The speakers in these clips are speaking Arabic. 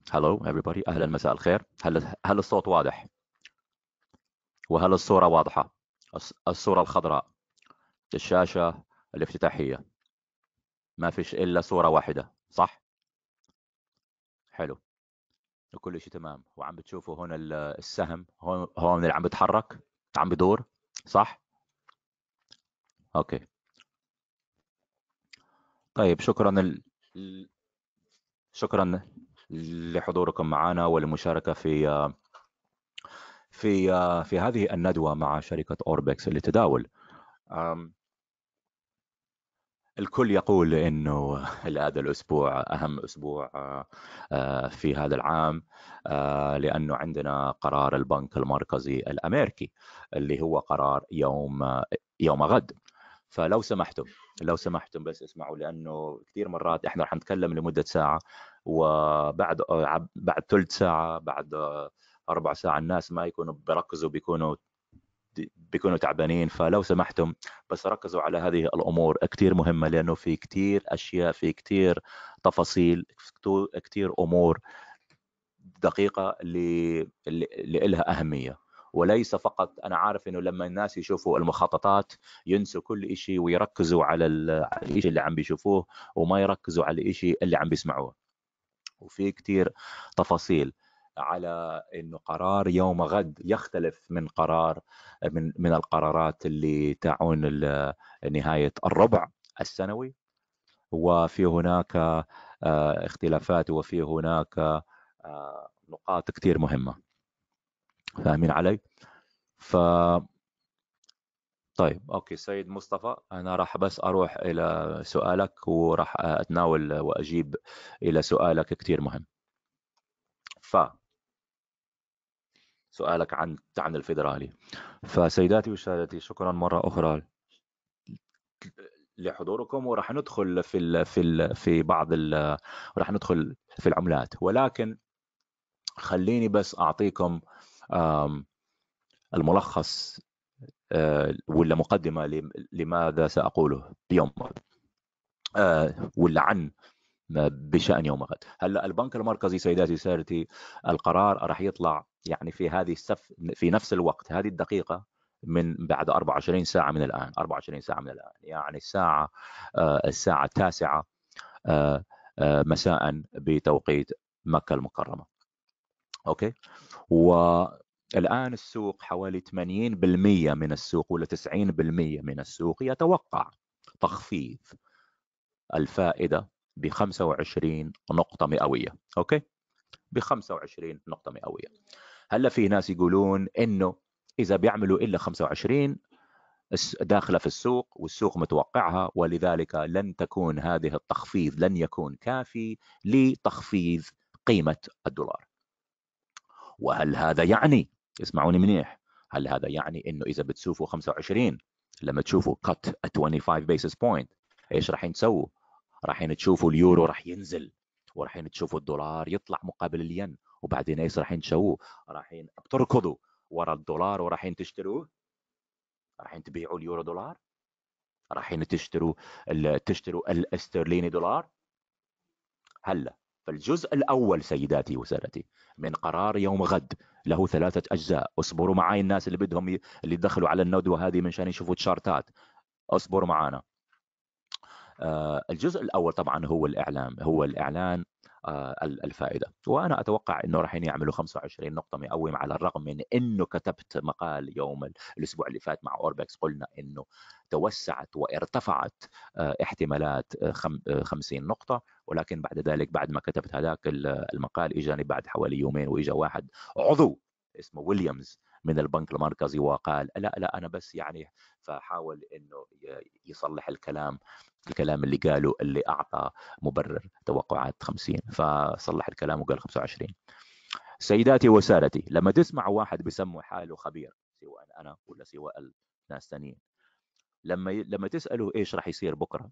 Hello everybody. أهلا، مساء الخير. هل الصوت واضح؟ وهل الصورة واضحة؟ الصورة الخضراء، الشاشة الافتتاحية، ما فيش إلا صورة واحدة، صح؟ حلو. وكل شيء تمام. وعم بتشوفوا هون السهم هون اللي عم بتحرك، عم بدور، صح؟ أوكي. طيب، شكرا لحضوركم معنا والمشاركة في هذه الندوة مع شركة أوربكس للتداول. الكل يقول انه هذا الاسبوع اهم اسبوع في هذا العام، لانه عندنا قرار البنك المركزي الامريكي اللي هو قرار يوم غد. فلو سمحتم لو سمحتم بس اسمعوا، لانه كثير مرات احنا رح نتكلم لمدة ساعة، وبعد بعد ثلث ساعة، بعد ربع ساعة الناس ما يكونوا بركزوا، بيكونوا تعبانين. فلو سمحتم بس ركزوا على هذه الأمور كتير مهمة، لأنه في كتير أشياء، في كتير تفاصيل، كتير أمور دقيقة اللي لها أهمية. وليس فقط، أنا عارف أنه لما الناس يشوفوا المخططات ينسوا كل شيء ويركزوا على الشيء اللي عم بيشوفوه، وما يركزوا على الشيء اللي عم بيسمعوه. وفي كتير تفاصيل على انه قرار يوم غد يختلف من قرار من القرارات اللي تعون نهاية الربع السنوي. وفي هناك اختلافات، وفي هناك نقاط كتير مهمة. فاهمين علي؟ ف طيب، اوكي سيد مصطفى، انا راح بس اروح الى سؤالك، وراح اتناول واجيب الى سؤالك كتير مهم. ف سؤالك عن الفيدرالي. فسيداتي وسادتي، شكرا مرة أخرى لحضوركم. وراح ندخل في بعض راح ندخل في العملات، ولكن خليني بس أعطيكم الملخص، ولا مقدمة لماذا سأقوله بيوم ولا عن بشأن يوم غد. هلا البنك المركزي سيداتي وسادتي، القرار راح يطلع يعني في نفس الوقت، هذه الدقيقة، من بعد 24 ساعة من الآن. 24 ساعة من الآن يعني الساعة 9 مساء بتوقيت مكة المكرمة. أوكي. والآن السوق حوالي 80% من السوق ولا 90% من السوق يتوقع تخفيض الفائدة ب 25 نقطة مئوية. أوكي، ب 25 نقطة مئوية. هلا في ناس يقولون إنه إذا بيعملوا إلا 25 داخلة في السوق، والسوق متوقعها، ولذلك لن تكون هذه التخفيض، لن يكون كافي لتخفيض قيمة الدولار. وهل هذا يعني، اسمعوني منيح، هل هذا يعني إنه إذا بتشوفوا 25، لما تشوفوا cut at 25 basis point، إيش راح تسووا؟ راح تشوفوا اليورو راح ينزل، وراح تشوفوا الدولار يطلع مقابل الين، وبعدين ايش راح تسووا؟ راح تركضوا ورا الدولار وراح تشتروه، راح تبيعوا اليورو دولار، راح تشتروا الاسترليني دولار. هلا فالجزء الأول سيداتي وسادتي من قرار يوم غد له 3 أجزاء. اصبروا معي الناس اللي بدهم اللي دخلوا على الندوة هذه منشان يشوفوا تشارتات، اصبروا معنا. الجزء الأول طبعا هو الإعلان الفائدة. وأنا أتوقع أنه راح يعملوا 25 نقطة مئوية، على الرغم من أنه كتبت مقال الأسبوع اللي فات مع أوربكس، قلنا أنه توسعت وارتفعت احتمالات 50 نقطة. ولكن بعد ذلك، بعد ما كتبت هذاك المقال، إجاني بعد حوالي يومين وإجا واحد عضو اسمه ويليامز من البنك المركزي وقال لا لا، أنا بس يعني، فحاول أنه يصلح الكلام اللي قاله، اللي أعطى مبرر توقعات 50، فصلح الكلام وقال 25. سيداتي وسادتي، لما تسمع واحد بيسموا حاله خبير، سواء أنا ولا سواء ناس ثانيين، لما تسأله إيش راح يصير بكرة،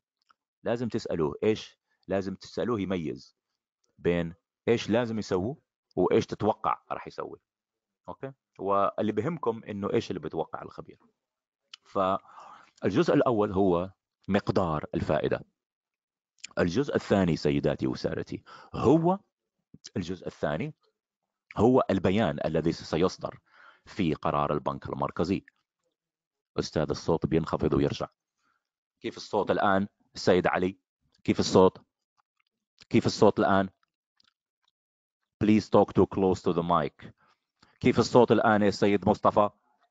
لازم تسألوه يميز بين إيش لازم يسووه وإيش تتوقع راح يسوي. أوكي. واللي بهمكم إنه إيش اللي بتوقع الخبير. فالجزء الأول هو مقدار الفائدة. الجزء الثاني سيداتي وسادتي هو الجزء الثاني هو البيان الذي سيصدر في قرار البنك المركزي. أستاذ الصوت بينخفض ويرجع. كيف الصوت الآن السيد علي؟ كيف الصوت؟ كيف الصوت الآن؟ Please talk too close to the mic. كيف الصوت الآن يا سيد مصطفى؟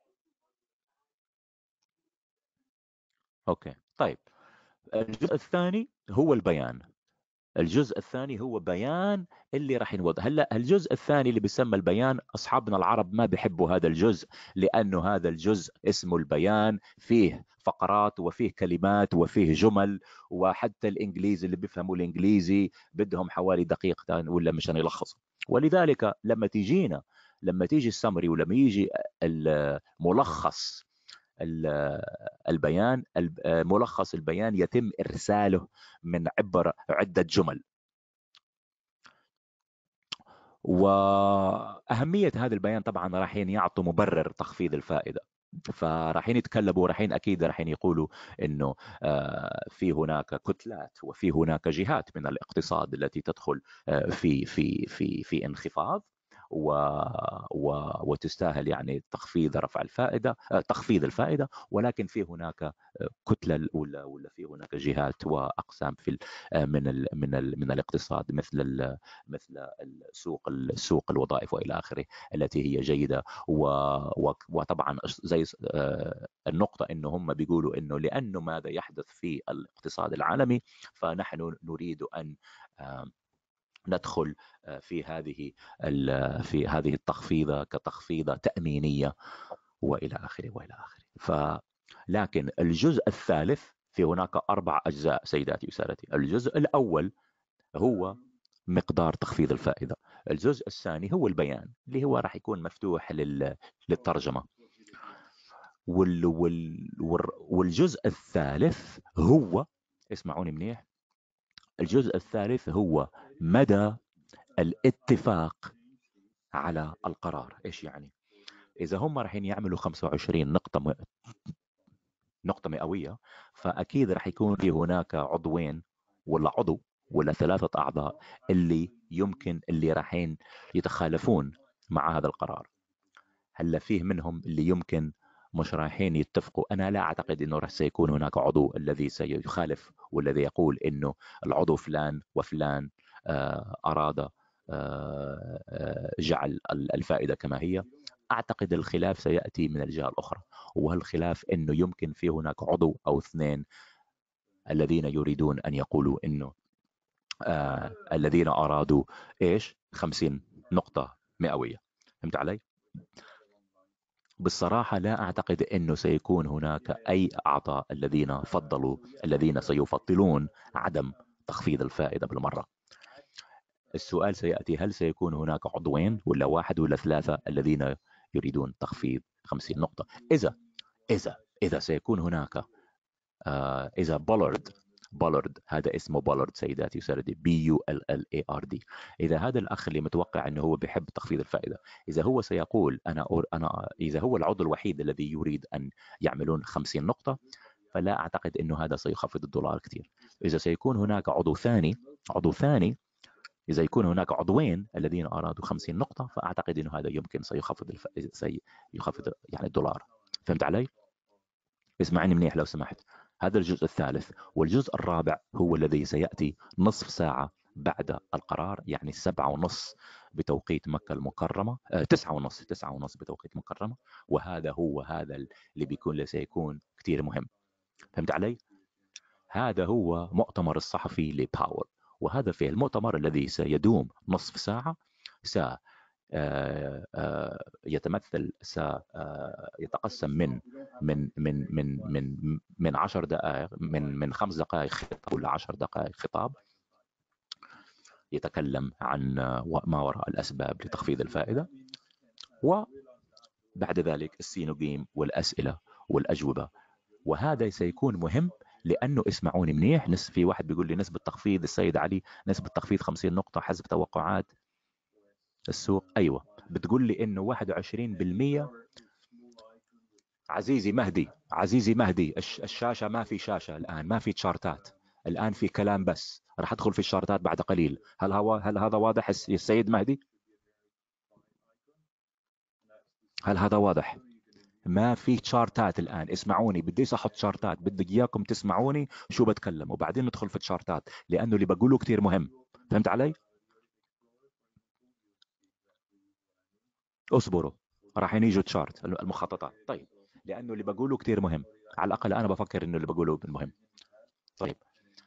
أوكي طيب. الجزء الثاني هو البيان. الجزء الثاني هو بيان اللي راح ينوض. هلا الجزء الثاني اللي بيسمى البيان، اصحابنا العرب ما بيحبوا هذا الجزء، لانه هذا الجزء اسمه البيان، فيه فقرات وفيه كلمات وفيه جمل، وحتى الانجليزي اللي بيفهموا الانجليزي بدهم حوالي دقيقتين ولا مشان يلخصوا. ولذلك لما تيجي السمري، ولما يجي الملخص البيان، ملخص البيان يتم إرساله من عبر عدة جمل. وأهمية هذا البيان طبعا رايحين يعطوا مبرر تخفيض الفائدة. فرايحين يتكلموا، رايحين يقولوا انه في هناك كتلات وفي هناك جهات من الاقتصاد التي تدخل في انخفاض و وتستاهل يعني تخفيض رفع الفائده، تخفيض الفائده، ولكن في هناك كتله ولا في هناك جهات واقسام في من الاقتصاد، مثل السوق الوظائف والى اخره، التي هي جيده. وطبعا زي النقطه انه هم بيقولوا انه لانه ماذا يحدث في الاقتصاد العالمي، فنحن نريد ان ندخل في هذه التخفيضه كتخفيضه تامينيه والى اخره والى اخره. لكن الجزء الثالث، في هناك 4 أجزاء سيداتي وسادتي. الجزء الأول هو مقدار تخفيض الفائدة. الجزء الثاني هو البيان اللي هو راح يكون مفتوح للترجمة. والجزء الثالث هو، اسمعوني منيح، الجزء الثالث هو مدى الاتفاق على القرار. ايش يعني؟ اذا هم راح يعملوا 25 نقطة مئوية، فأكيد رح يكون في هناك عضوين ولا عضو ولا 3 أعضاء اللي راحين يتخالفون مع هذا القرار. هل فيه منهم اللي يمكن مش رايحين يتفقوا؟ أنا لا أعتقد أنه رح سيكون هناك عضو الذي سيخالف والذي يقول أنه العضو فلان وفلان أراد جعل الفائدة كما هي. أعتقد الخلاف سيأتي من الجهة الأخرى، والخلاف أنه يمكن في هناك عضو أو 2 الذين يريدون أن يقولوا أنه الذين أرادوا إيش 50 نقطة مئوية. فهمت علي؟ بالصراحة لا أعتقد أنه سيكون هناك أي أعضاء الذين سيفضلون عدم تخفيض الفائدة بالمرة. السؤال سيأتي، هل سيكون هناك عضوين ولا 1 ولا 3 الذين يريدون تخفيض 50 نقطة؟ إذا سيكون هناك إذا بولارد، هذا اسمه بولارد سيداتي وسادتي، BULLARD. إذا هذا الأخ اللي متوقع أنه هو بيحب تخفيض الفائدة، إذا هو سيقول إذا هو العضو الوحيد الذي يريد أن يعملون 50 نقطة، فلا أعتقد أنه هذا سيخفض الدولار كثير. إذا سيكون هناك عضو ثاني، إذا يكون هناك عضوين الذين أرادوا 50 نقطة، فأعتقد أنه هذا يمكن سيخفض يعني الدولار. فهمت علي؟ اسمعني منيح لو سمحت. هذا الجزء الثالث. والجزء الرابع هو الذي سيأتي نصف ساعة بعد القرار، يعني 7:30 بتوقيت مكة المكرمة، 9:30 بتوقيت مكرمة. هذا اللي سيكون كتير مهم. فهمت علي؟ هذا هو مؤتمر الصحفي لباول، وهذا في المؤتمر الذي سيدوم نصف ساعة. يتقسم من 10 دقائق، من 5 دقائق خطاب ولا 10 دقائق خطاب يتكلم عن ما وراء الأسباب لتخفيض الفائدة، وبعد ذلك السينوجيم والأسئلة والأجوبة. وهذا سيكون مهم، لأنه اسمعوني منيح، في واحد بيقول لي نسبة تخفيض السيد علي، نسبة تخفيض 50 نقطة حسب توقعات السوق. أيوة، بتقول لي إنه 21%. عزيزي مهدي، الشاشة ما في شاشة الآن، ما في تشارتات. الآن في كلام بس، راح أدخل في الشارتات بعد قليل. هل هذا واضح يا السيد مهدي؟ هل هذا واضح؟ ما في شارتات الآن، اسمعوني، بديش أحط شارتات، بدي إياكم تسمعوني شو بتكلم وبعدين ندخل في الشارتات، لأنه اللي بقوله كتير مهم. فهمت علي؟ اصبروا، راح يجوا تشارت المخططات. طيب، لأنه اللي بقوله كتير مهم، على الأقل أنا بفكر إنه اللي بقوله مهم. طيب،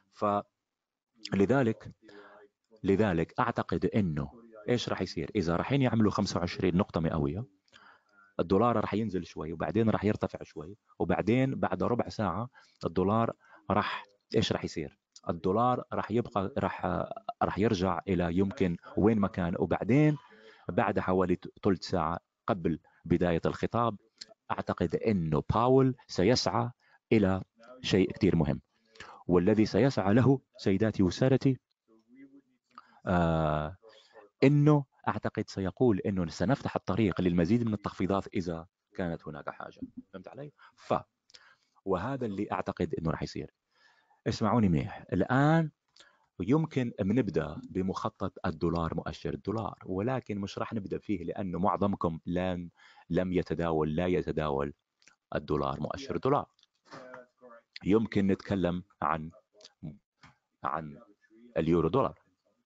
فلذلك أعتقد إنه إيش راح يصير إذا رايحين يعملوا 25 نقطة مئوية. الدولار راح ينزل شوي وبعدين راح يرتفع شوي، وبعدين بعد ربع ساعة الدولار راح ايش راح يصير؟ الدولار راح يبقى راح يرجع الى يمكن وين ما كان، وبعدين بعد حوالي ثلث ساعة قبل بداية الخطاب اعتقد انه باول سيسعى الى شيء كثير مهم، والذي سيسعى له سيداتي وسادتي انه اعتقد سيقول انه سنفتح الطريق للمزيد من التخفيضات اذا كانت هناك حاجة. فهمت علي؟ وهذا اللي اعتقد انه راح يصير. اسمعوني منيح، الان يمكن نبدا بمخطط الدولار، مؤشر الدولار، ولكن مش راح نبدا فيه لانه معظمكم لم لا يتداول الدولار، مؤشر الدولار. يمكن نتكلم عن اليورو دولار،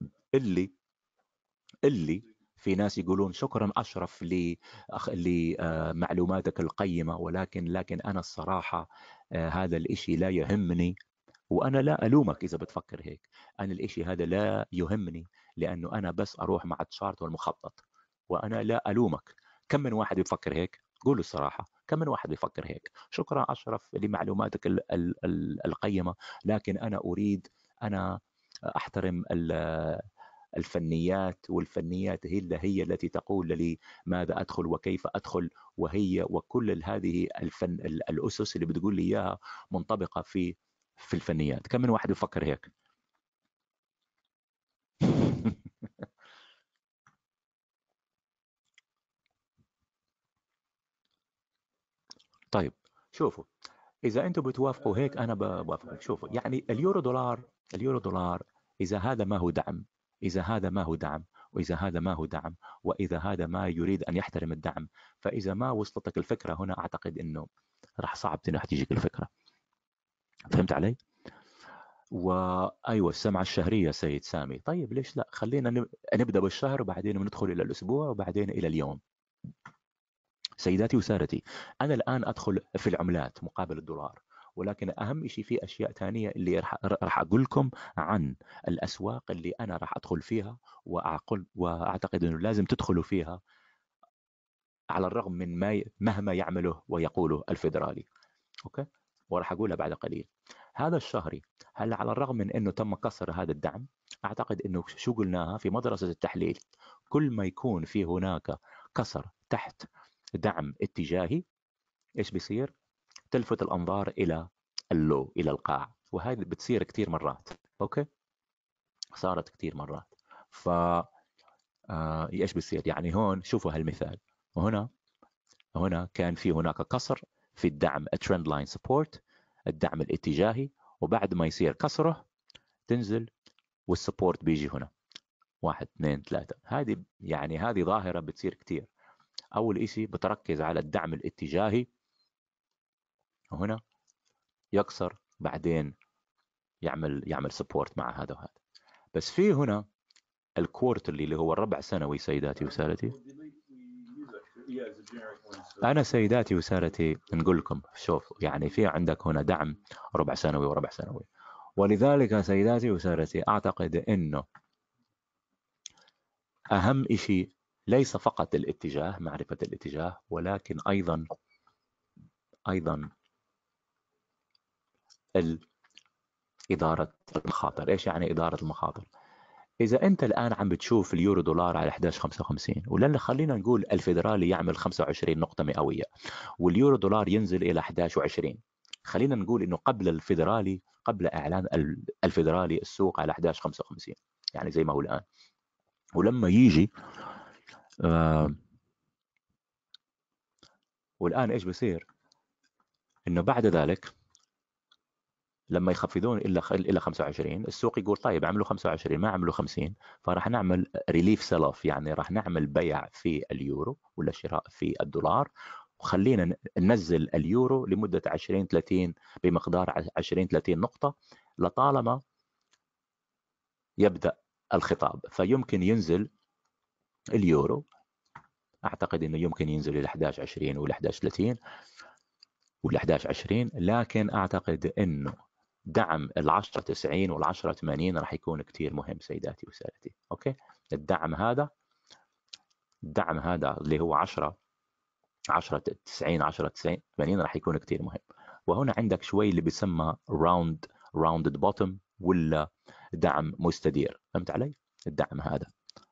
اللي في ناس يقولون شكرا أشرف لمعلوماتك القيمة، لكن أنا الصراحة هذا الإشي لا يهمني، وأنا لا ألومك إذا بتفكر هيك. أنا الإشي هذا لا يهمني، لأنه أنا بس أروح مع التشارت والمخطط، وأنا لا ألومك. كم من واحد يفكر هيك؟ قولوا الصراحة، كم من واحد يفكر هيك؟ شكرا أشرف لمعلوماتك القيمة، لكن أنا أريد، أنا أحترم الفنيات، والفنيات هي التي تقول لي ماذا أدخل وكيف أدخل، وكل هذه الأسس اللي بتقول لي إياها منطبقة في الفنيات. كم من واحد يفكر هيك؟ طيب، شوفوا، إذا أنتم بتوافقوا هيك أنا بوافق. شوفوا، يعني اليورو دولار، إذا هذا ما هو دعم، وإذا هذا ما هو دعم، وإذا هذا ما يريد أن يحترم الدعم، فإذا ما وصلتك الفكرة هنا أعتقد أنه راح صعب تجيك الفكرة. فهمت علي؟ وأيوة، السمعة الشهرية سيد سامي. طيب ليش لا؟ خلينا نبدأ بالشهر وبعدين ندخل إلى الأسبوع وبعدين إلى اليوم. سيداتي وسادتي، أنا الآن أدخل في العملات مقابل الدولار، ولكن أهم شيء في أشياء ثانية اللي راح أقول لكم عن الأسواق اللي أنا راح أدخل فيها، وأعتقد أنه لازم تدخلوا فيها على الرغم من مهما يعمله ويقوله الفيدرالي. أوكي؟ وراح أقولها بعد قليل. هذا الشهري، هل على الرغم من أنه تم كسر هذا الدعم، أعتقد أنه شو قلناها في مدرسة التحليل، كل ما يكون في هناك كسر تحت دعم اتجاهي، إيش بيصير؟ تلفت الأنظار إلى إلى القاع، وهذه بتصير كثير مرات. أوكي؟ صارت كثير مرات. ف إيش بيصير؟ يعني هون شوفوا هالمثال، هنا كان في هناك كسر في الدعم الترند لاين سبورت، الدعم الاتجاهي، وبعد ما يصير كسره تنزل والسبورت بيجي هنا 1 2 3. هذه ظاهرة بتصير كتير. أول إشي بتركز على الدعم الاتجاهي، وهنا يكسر، بعدين يعمل سبورت مع هذا وهذا. بس في هنا الكوارترلي اللي هو الربع سنوي، سيداتي وسادتي. أنا سيداتي وسادتي نقول لكم شوف، يعني في عندك هنا دعم ربع سنوي وربع سنوي، ولذلك سيداتي وسادتي أعتقد أنه أهم شيء ليس فقط الاتجاه، معرفة الاتجاه، ولكن أيضا إدارة المخاطر. إيش يعني إدارة المخاطر؟ إذا أنت الآن عم بتشوف اليورو دولار على 11.55، ولأن خلينا نقول الفيدرالي يعمل 25 نقطة مئوية واليورو دولار ينزل إلى 11.20، خلينا نقول إنه قبل إعلان الفيدرالي السوق على 11.55، يعني زي ما هو الآن. ولما يجي والآن إيش بيصير؟ إنه بعد ذلك لما يخفضون إلى 25 السوق يقول طيب عملوا 25 ما عملوا 50، فراح نعمل ريليف سيل اوف، يعني راح نعمل بيع في اليورو ولا شراء في الدولار، وخلينا ننزل اليورو لمدة 20-30 بمقدار 20-30 نقطة لطالما يبدأ الخطاب. فيمكن ينزل اليورو، أعتقد أنه يمكن ينزل إلى 11.20 ولا 11.30 ولا 11.20، لكن أعتقد أنه دعم ال10.90 وال10.80 راح يكون كتير مهم سيداتي وسادتي. أوكي، الدعم هذا اللي هو 10.90 10.80 راح يكون كتير مهم. وهنا عندك شوي اللي بيسمى راوندد بوتوم ولا دعم مستدير، فهمت علي؟ الدعم هذا،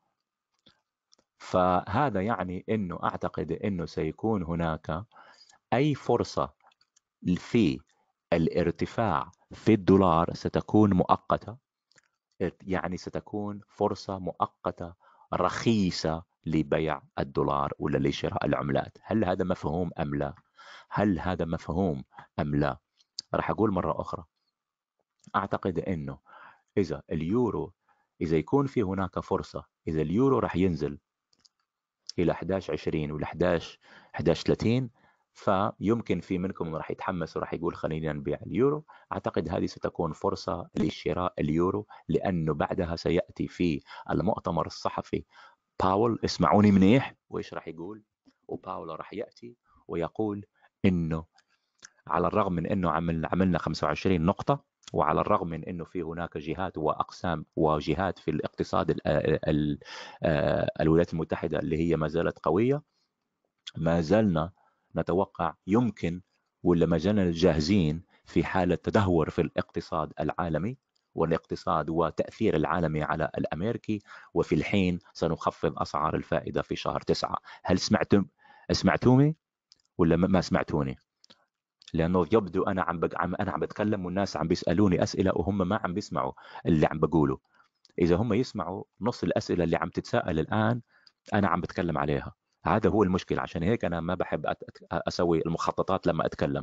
فهذا يعني انه اعتقد انه سيكون هناك اي فرصة في الارتفاع في الدولار ستكون مؤقتة، يعني ستكون فرصة مؤقتة رخيصة لبيع الدولار ولا لشراء العملات. هل هذا مفهوم أم لا؟ هل هذا مفهوم أم لا؟ راح أقول مرة أخرى، أعتقد أنه إذا اليورو، إذا يكون في هناك فرصة، إذا اليورو راح ينزل إلى 11.20 ولا 11.30، فيمكن في منكم راح يتحمس وراح يقول خلينا نبيع اليورو. أعتقد هذه ستكون فرصة لشراء اليورو، لأنه بعدها سيأتي في المؤتمر الصحفي باول، اسمعوني منيح وإيش راح يقول. وباول راح يأتي ويقول إنه على الرغم من أنه عملنا 25 نقطة، وعلى الرغم من أنه في هناك جهات وأقسام وجهات في الاقتصاد الولايات المتحدة اللي هي ما زالت قوية، ما زلنا نتوقع يمكن ولا ما زلنا جاهزين في حالة تدهور في الاقتصاد العالمي والاقتصاد وتأثير العالمي على الأمريكي، وفي الحين سنخفض أسعار الفائدة في شهر 9. هل سمعتوني ولا ما سمعتوني؟ لأنه يبدو أنا عم بتكلم والناس عم بيسألوني أسئلة وهم ما عم بيسمعوا اللي عم بقوله. إذا هم يسمعوا نص الأسئلة اللي عم تتساءل الآن أنا عم بتكلم عليها، هذا هو المشكلة. عشان هيك أنا ما بحب أسوي المخططات لما أتكلم.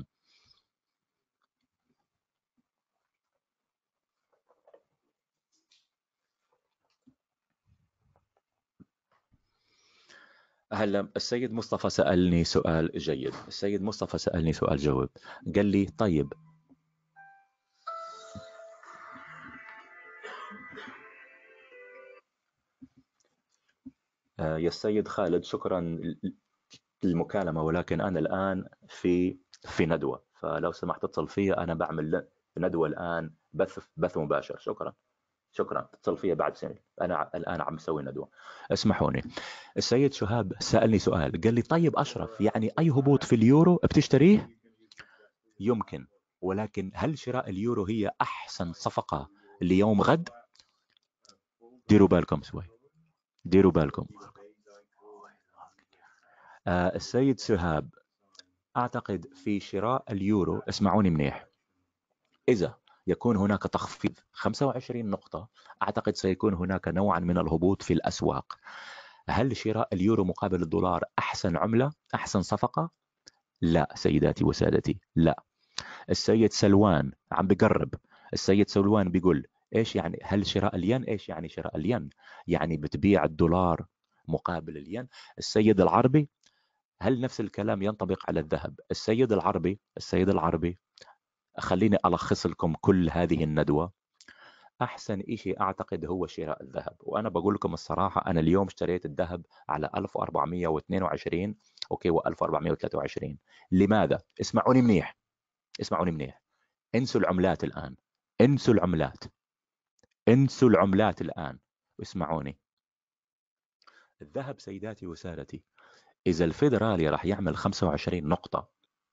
هلا السيد مصطفى سألني سؤال جيد، السيد مصطفى سألني سؤال جواب، قال لي طيب يا السيد خالد شكرا للمكالمة، ولكن أنا الآن في ندوة، فلو سمحت اتصل فيا، أنا بعمل ندوة الآن، بث مباشر. شكرا اتصل فيا بعد سنة، أنا الآن عم بسوي ندوة. اسمحوني، السيد شهاب سألني سؤال، قال لي طيب أشرف يعني أي هبوط في اليورو بتشتريه؟ يمكن، ولكن هل شراء اليورو هي أحسن صفقة ليوم غد؟ ديروا بالكم شوي، ديروا بالكم. السيد شهاب، أعتقد في شراء اليورو، اسمعوني منيح، إذا يكون هناك تخفيض 25 نقطة أعتقد سيكون هناك نوعا من الهبوط في الأسواق. هل شراء اليورو مقابل الدولار أحسن عملة، أحسن صفقة؟ لا سيداتي وسادتي، لا. السيد سلوان عم بقرب، السيد سلوان بيقول إيش يعني هل شراء الين؟ إيش يعني شراء الين؟ يعني بتبيع الدولار مقابل الين. السيد العربي، هل نفس الكلام ينطبق على الذهب؟ السيد العربي خليني ألخص لكم كل هذه الندوة. أحسن إشي أعتقد هو شراء الذهب، وأنا بقول لكم الصراحة، أنا اليوم اشتريت الذهب على 1422 أوكي و1423. لماذا؟ اسمعوني منيح، اسمعوني منيح، انسوا العملات الآن، انسوا العملات، انسوا العملات الآن، واسمعوني. الذهب سيداتي وسادتي، إذا الفيدرالي راح يعمل 25 نقطة،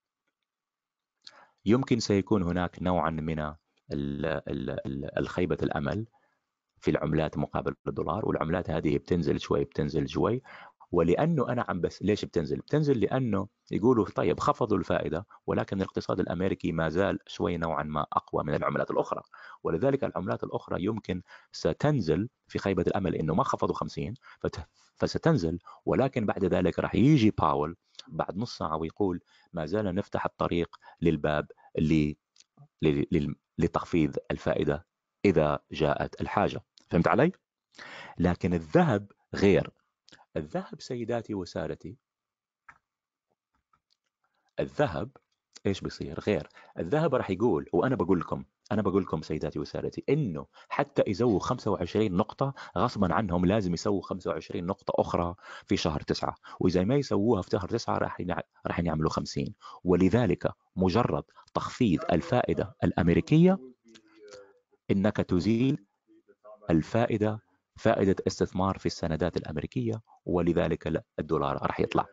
يمكن سيكون هناك نوعا من الخيبة الأمل في العملات مقابل الدولار، والعملات هذه بتنزل شوي بتنزل شوي. ولأنه أنا بس ليش بتنزل لأنه يقولوا طيب خفضوا الفائدة، ولكن الاقتصاد الأمريكي ما زال شوي نوعا ما أقوى من العملات الأخرى، ولذلك العملات الأخرى يمكن ستنزل في خيبة الأمل إنه ما خفضوا 50 فستنزل. ولكن بعد ذلك راح يجي باول بعد نص ساعة ويقول ما زال نفتح الطريق للباب لتخفيض الفائدة إذا جاءت الحاجة. فهمت علي؟ لكن الذهب غير. الذهب سيداتي وسادتي، الذهب ايش بيصير غير. الذهب راح يقول، وانا بقول لكم سيداتي وسادتي، انه حتى يسووا 25 نقطة غصبا عنهم لازم يسووا 25 نقطة اخرى في شهر 9، واذا ما يسووها في شهر 9 راح يعملوا 50. ولذلك مجرد تخفيض الفائدة الامريكية انك تزيل الفائدة، فائدة استثمار في السندات الامريكية، ولذلك الدولار راح يطلع.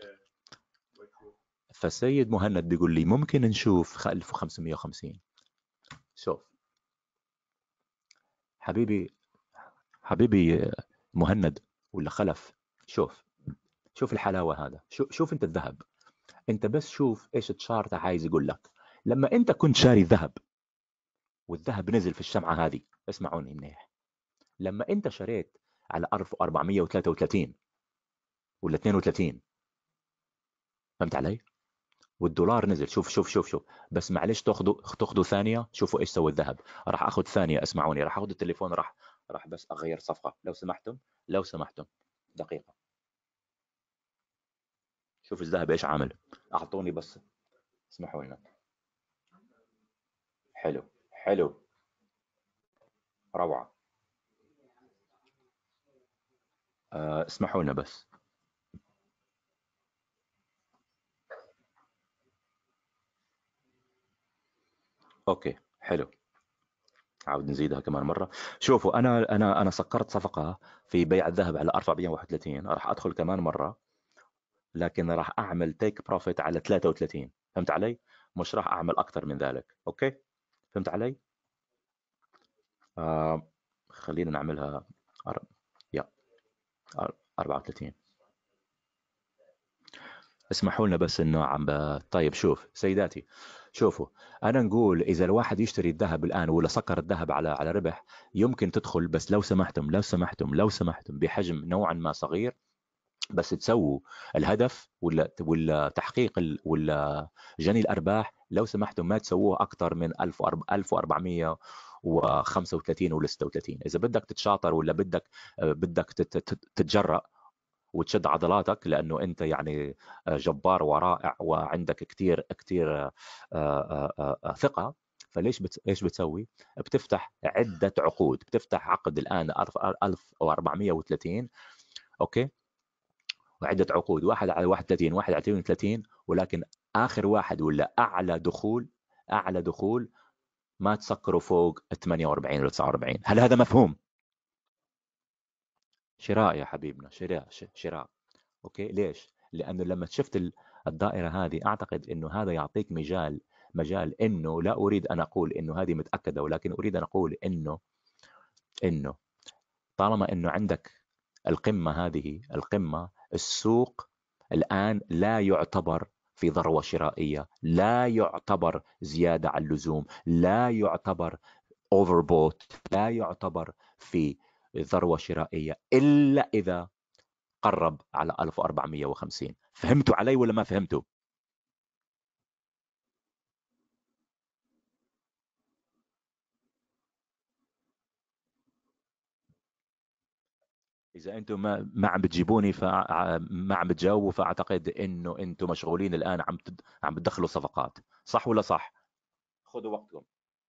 فالسيد مهند بيقول لي ممكن نشوف 1550. شوف حبيبي مهند ولا خلف، شوف الحلاوة هذا. شوف انت الذهب، انت بس شوف ايش التشارت عايز يقول لك. لما انت كنت شاري ذهب والذهب نزل في الشمعة هذه، اسمعوني منيح، لما انت شريت على 1433 ولا 32، فهمت علي؟ والدولار نزل، شوف بس معلش تاخذوا ثانية. شوفوا ايش سوى الذهب. راح اخذ ثانية، اسمعوني، راح اخذ التليفون، راح بس اغير صفقة لو سمحتم دقيقة. شوف الذهب ايش عامل، اعطوني بس، اسمحوا لنا. حلو، روعة. اسمحوا لنا بس. اوكي حلو، عاود نزيدها كمان مرة. شوفوا انا سكرت صفقة في بيع الذهب على 431، راح ادخل كمان مرة، لكن راح اعمل تيك بروفيت على 33. فهمت علي؟ مش راح اعمل اكثر من ذلك. اوكي، فهمت علي؟ آه خلينا نعملها أر... يا 34. اسمحوا لنا بس انه طيب شوف سيداتي، شوفوا، انا نقول اذا الواحد يشتري الذهب الان ولا سكر الذهب على ربح، يمكن تدخل، بس لو سمحتم بحجم نوعا ما صغير، بس تسووا الهدف ولا تحقيق ولا جني الارباح، لو سمحتم ما تسووه اكثر من 1435 ولا 36. اذا بدك تتشاطر ولا بدك تتجرأ وتشد عضلاتك، لانه انت يعني جبار ورائع وعندك كثير كثير ثقة، فليش ايش بتسوي؟ بتفتح عدة عقود، بتفتح عقد الان 1430، اوكي، وعدة عقود، واحد على 31، واحد على 32، ولكن آخر واحد ولا أعلى دخول ما تسكروا فوق 48 ولا 49. هل هذا مفهوم؟ شراء يا حبيبنا، شراء. أوكي، ليش؟ لأنه لما شفت الدائرة هذه، أعتقد أنه هذا يعطيك مجال أنه، لا أريد أن أقول أنه هذه متأكدة، ولكن أريد أن أقول أنه طالما أنه عندك القمة، السوق الآن لا يعتبر في ذروة شرائية، لا يعتبر زيادة عن اللزوم، لا يعتبر overbought، لا يعتبر في ذروة شرائية إلا إذا قرب على 1450. فهمتوا علي ولا ما فهمتوا؟ إذا أنتم ما عم بتجيبوني ما عم بتجاوبوا، فأعتقد إنه أنتم مشغولين الآن، عم بتدخلوا صفقات، صح ولا صح؟ خذوا وقتكم.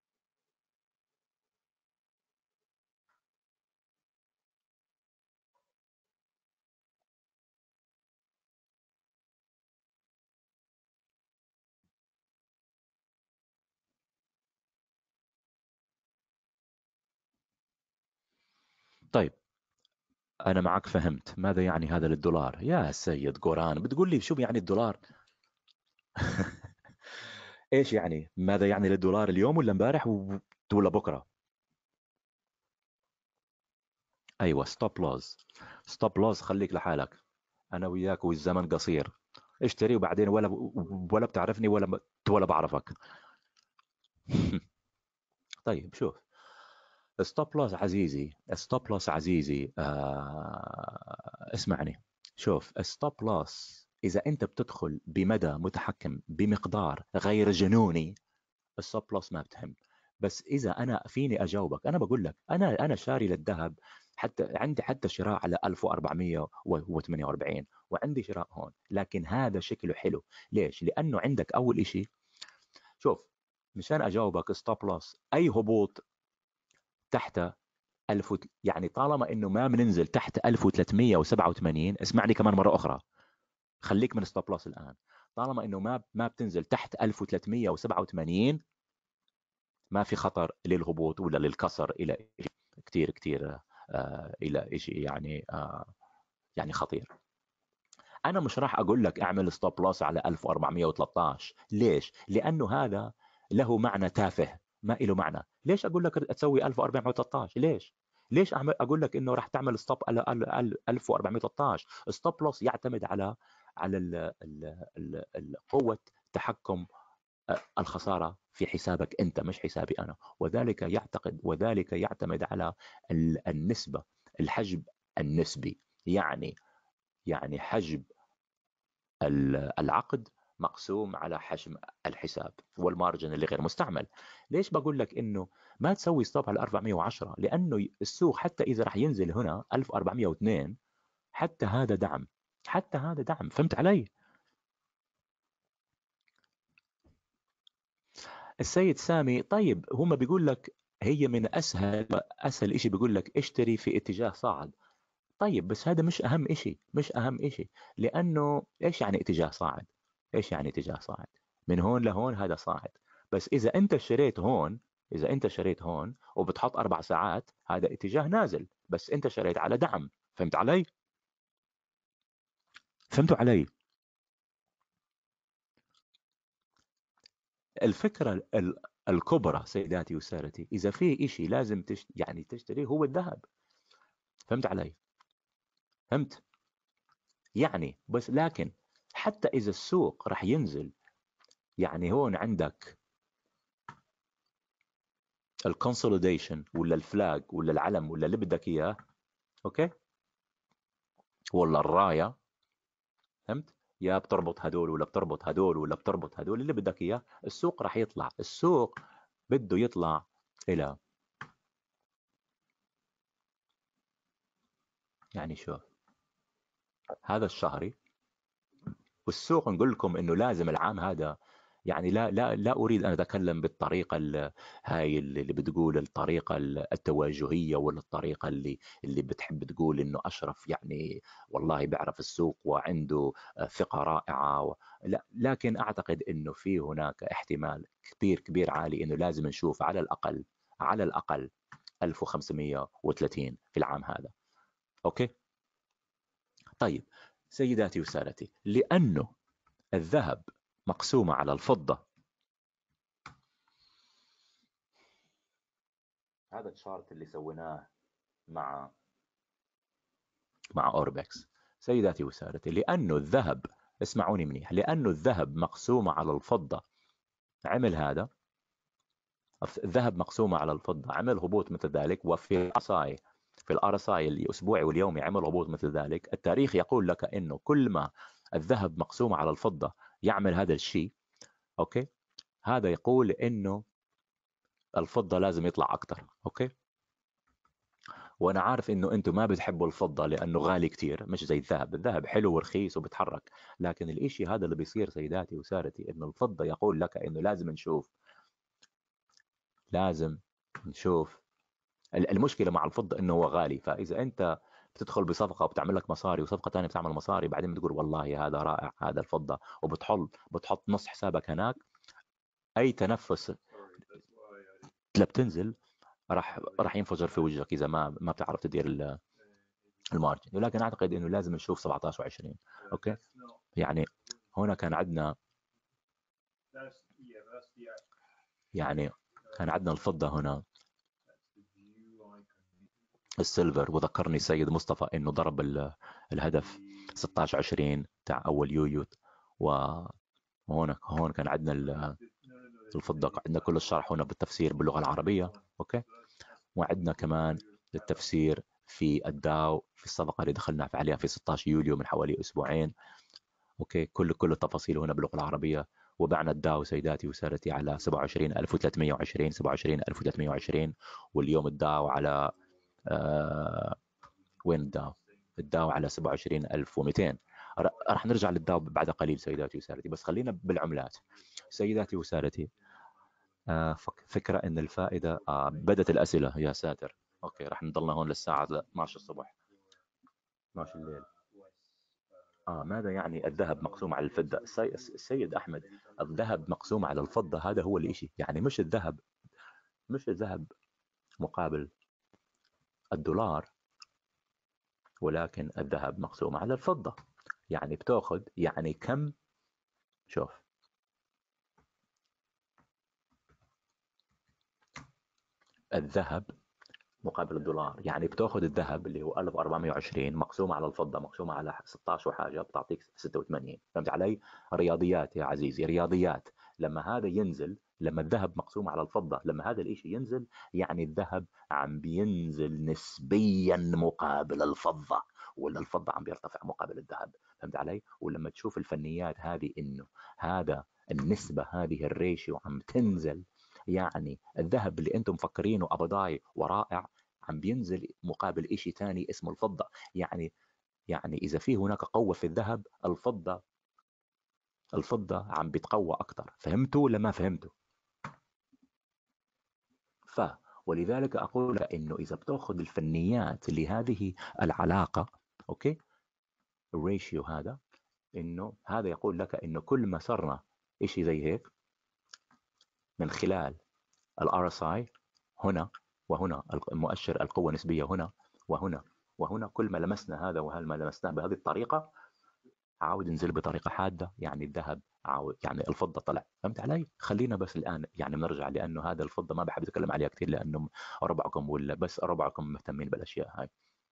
طيب، أنا معك، فهمت ماذا يعني هذا للدولار. يا سيد قوران، بتقول لي شو يعني الدولار؟ إيش يعني؟ ماذا يعني للدولار اليوم ولا امبارح ولا بكرة؟ أيوة، ستوب لوز، خليك لحالك. أنا وياك والزمن قصير، اشتري وبعدين ولا بتعرفني ولا بعرفك. طيب شوف، ستوب لوس عزيزي، اسمعني. شوف، ستوب لوس إذا أنت بتدخل بمدى متحكم بمقدار غير جنوني، الستوب لوس ما بتهم. بس اذا انا فيني اجاوبك، انا بقول لك انا شاري للذهب، حتى عندي حتى شراء على 1448 وعندي شراء هون، لكن هذا شكله حلو. ليش؟ لانه عندك اول شيء، شوف، مشان اجاوبك ستوب لوس اي هبوط تحت يعني طالما انه ما بننزل تحت 1387، اسمعني كمان مره اخرى، خليك من ستوب لوس الان. طالما انه ما بتنزل تحت 1387، ما في خطر للهبوط ولا للكسر الى كثير كثير الى شيء يعني يعني خطير. انا مش راح اقول لك اعمل ستوب لوس على 1413. ليش؟ لانه هذا له معنى تافه، ما له معنى. ليش اقول لك تسوي 1413؟ ليش اقول لك انه راح تعمل ستوب على 1413؟ ستوب لوس يعتمد على قوة تحكم الخسارة في حسابك أنت، مش حسابي أنا. وذلك يعتمد على النسبة، الحجب النسبي. يعني حجب العقد مقسوم على حجم الحساب والمارجن اللي غير مستعمل. ليش بقول لك انه ما تسوي ستوب على 410؟ لانه السوق حتى اذا راح ينزل هنا 1402، حتى هذا دعم، حتى هذا دعم. فهمت علي؟ السيد سامي، طيب هم بيقول لك هي من اسهل شيء، بيقول لك اشتري في اتجاه صاعد. طيب بس هذا مش اهم شيء، مش اهم شيء. لانه ايش يعني اتجاه صاعد؟ ايش يعني اتجاه صاعد؟ من هون لهون هذا صاعد. بس اذا انت شريت هون، اذا انت شريت هون وبتحط 4 ساعات، هذا اتجاه نازل، بس انت شريت على دعم. فهمت علي؟ فهمتوا علي؟ الفكرة الكبرى سيداتي وسادتي، إذا في إشي لازم يعني تشتريه، هو الذهب. فهمت علي؟ فهمت؟ يعني بس لكن حتى إذا السوق راح ينزل، يعني هون عندك الكونسوليديشن ولا الفلاج ولا العلم ولا اللي بدك إياه، أوكي، ولا الراية. فهمت؟ يا بتربط هدول ولا بتربط هدول ولا بتربط هدول، اللي بدك إياه. السوق راح يطلع، السوق بده يطلع إلى، يعني شوف، هذا الشهري. والسوق نقول لكم انه لازم العام هذا، يعني لا اريد ان اتكلم بالطريقه هاي اللي بتقول الطريقه التواجهيه، ولا الطريقه اللي بتحب تقول انه اشرف يعني والله بيعرف السوق وعنده ثقه رائعه لا، لكن اعتقد انه في هناك احتمال كبير كبير عالي انه لازم نشوف على الاقل، على الاقل 1530 في العام هذا. اوكي، طيب سيداتي وسادتي، لانه الذهب مقسومة على الفضة، هذا الشارت اللي سويناه مع أوربكس. سيداتي وسادتي، لأنه الذهب، اسمعوني منيح، لأنه الذهب مقسومة على الفضة، عمل هذا، الذهب مقسومة على الفضة، عمل هبوط مثل ذلك. وفي الأرساي، في الأرساي الأسبوعي واليومي عمل هبوط مثل ذلك. التاريخ يقول لك أنه كل ما الذهب مقسومة على الفضة يعمل هذا الشيء، أوكي، هذا يقول أنه الفضة لازم يطلع أكتر. أوكي، وانا عارف انه انتم ما بتحبوا الفضة لانه غالي كتير، مش زي الذهب. الذهب حلو ورخيص وبتحرك، لكن الاشي هذا اللي بيصير سيداتي وسادتي، انه الفضة يقول لك انه لازم نشوف، لازم نشوف. المشكلة مع الفضة انه هو غالي، فاذا انت بتدخل بصفقة وبتعمل لك مصاري، وصفقة تانية بتعمل مصاري، بعدين بتقول والله هذا رائع هذا الفضة، بتحط نص حسابك هناك، اي تنفس لا بتنزل راح ينفجر في وجهك اذا ما بتعرف تدير المارجن. ولكن اعتقد انه لازم نشوف 17 و20. اوكي، يعني هنا كان عندنا، يعني كان عندنا الفضة هنا، السيلفر. وذكرني السيد مصطفى انه ضرب الهدف 16 20 تاع اول يويو. هون كان عندنا الفضة، عندنا كل الشرح هنا بالتفسير باللغة العربية. اوكي، وعندنا كمان التفسير في الداو في الصفقة اللي دخلنا عليها في 16 يوليو من حوالي اسبوعين. اوكي، كل التفاصيل هنا باللغة العربية. وبعنا الداو سيداتي وسادتي على 27320 27320 واليوم الداو على وين الداو؟ الداو على 27200. راح نرجع للداو بعد قليل سيداتي وسادتي، بس خلينا بالعملات. سيداتي وسادتي، فكرة ان الفائدة بدت الأسئلة يا ساتر. اوكي راح نضلنا هون للساعة 12 الصبح 12 الليل. ماذا يعني الذهب مقسوم على الفضة؟ السيد أحمد، الذهب مقسوم على الفضة، هذا هو الإشي. يعني مش الذهب مقابل الدولار، ولكن الذهب مقسوم على الفضة. يعني بتاخذ يعني كم. شوف، الذهب مقابل الدولار، يعني بتاخذ الذهب اللي هو 1420 مقسوم على الفضة مقسوم على 16 وحاجة بتعطيك 86. فهمت علي؟ رياضيات يا عزيزي، رياضيات. لما هذا ينزل، لما الذهب مقسوم على الفضة، لما هذا الاشي ينزل، يعني الذهب عم بينزل نسبيا مقابل الفضة، ولا الفضة عم بيرتفع مقابل الذهب. فهمت علي؟ ولما تشوف الفنيات هذه انه هذا النسبة هذه الريشيو عم تنزل، يعني الذهب اللي انتم مفكرينه ابضاي ورائع عم بينزل مقابل إشي تاني اسمه الفضة. يعني إذا في هناك قوة في الذهب، الفضة عم بتقوى أكتر. فهمتوا ولا ما فهمتوا؟ ولذلك أقول إنه إذا بتأخذ الفنيات لهذه العلاقة، أوكي، الريشيو هذا، إنه هذا يقول لك إنه كل ما صرنا إشي زي هيك من خلال RSI هنا وهنا، المؤشر القوة النسبية هنا وهنا وهنا، كل ما لمسنا هذا وهل ما لمسناه بهذه الطريقة عاود ينزل بطريقة حادة، يعني الذهب عاود، يعني الفضة طلع. فهمت علي؟ خلينا بس الآن يعني بنرجع، لأنه هذا الفضة ما بحب أتكلم عليها كثير، لأنه ربعكم ولا بس ربعكم مهتمين بالأشياء هاي.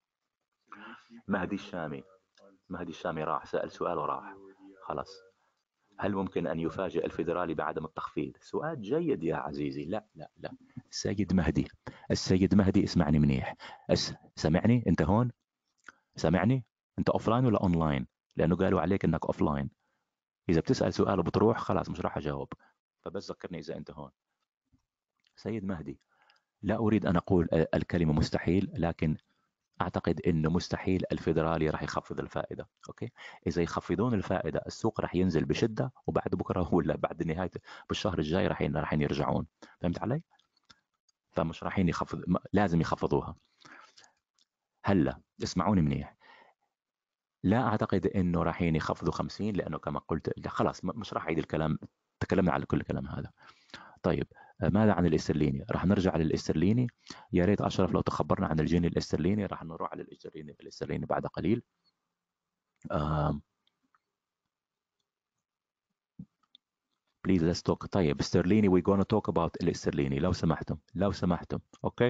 مهدي الشامي راح سأل سؤال وراح خلاص. هل ممكن أن يفاجئ الفيدرالي بعدم التخفيض؟ سؤال جيد يا عزيزي. لا لا لا، السيد مهدي اسمعني منيح. سمعني أنت هون؟ سامعني؟ أنت أوفلاين ولا أونلاين؟ لأنه قالوا عليك أنك أوفلاين. إذا بتسأل سؤال وبتروح خلاص مش راح أجاوب، فبس ذكرني إذا أنت هون. سيد مهدي، لا أريد أن أقول الكلمة مستحيل، لكن أعتقد أنه مستحيل الفيدرالي راح يخفض الفائدة. أوكي، إذا يخفضون الفائدة السوق راح ينزل بشدة، وبعد بكرة ولا بعد نهاية بالشهر الجاي راح يرجعون. فهمت علي؟ فمش رايحين يخفض، لازم يخفضوها. هلا اسمعوني منيح، لا أعتقد أنه رايحين يخفضوا 50، لأنه كما قلت خلاص مش راح أعيد الكلام، تكلمنا على كل الكلام هذا. طيب ماذا عن الاسترليني؟ راح نرجع للاسترليني. يا ريت أشرف لو تخبرنا عن الجنيه الاسترليني. راح نروح على الاسترليني بعد قليل. بليز ليتس توك. طيب استرليني، وي gonna توك اباوت الاسترليني لو سمحتم. اوكي،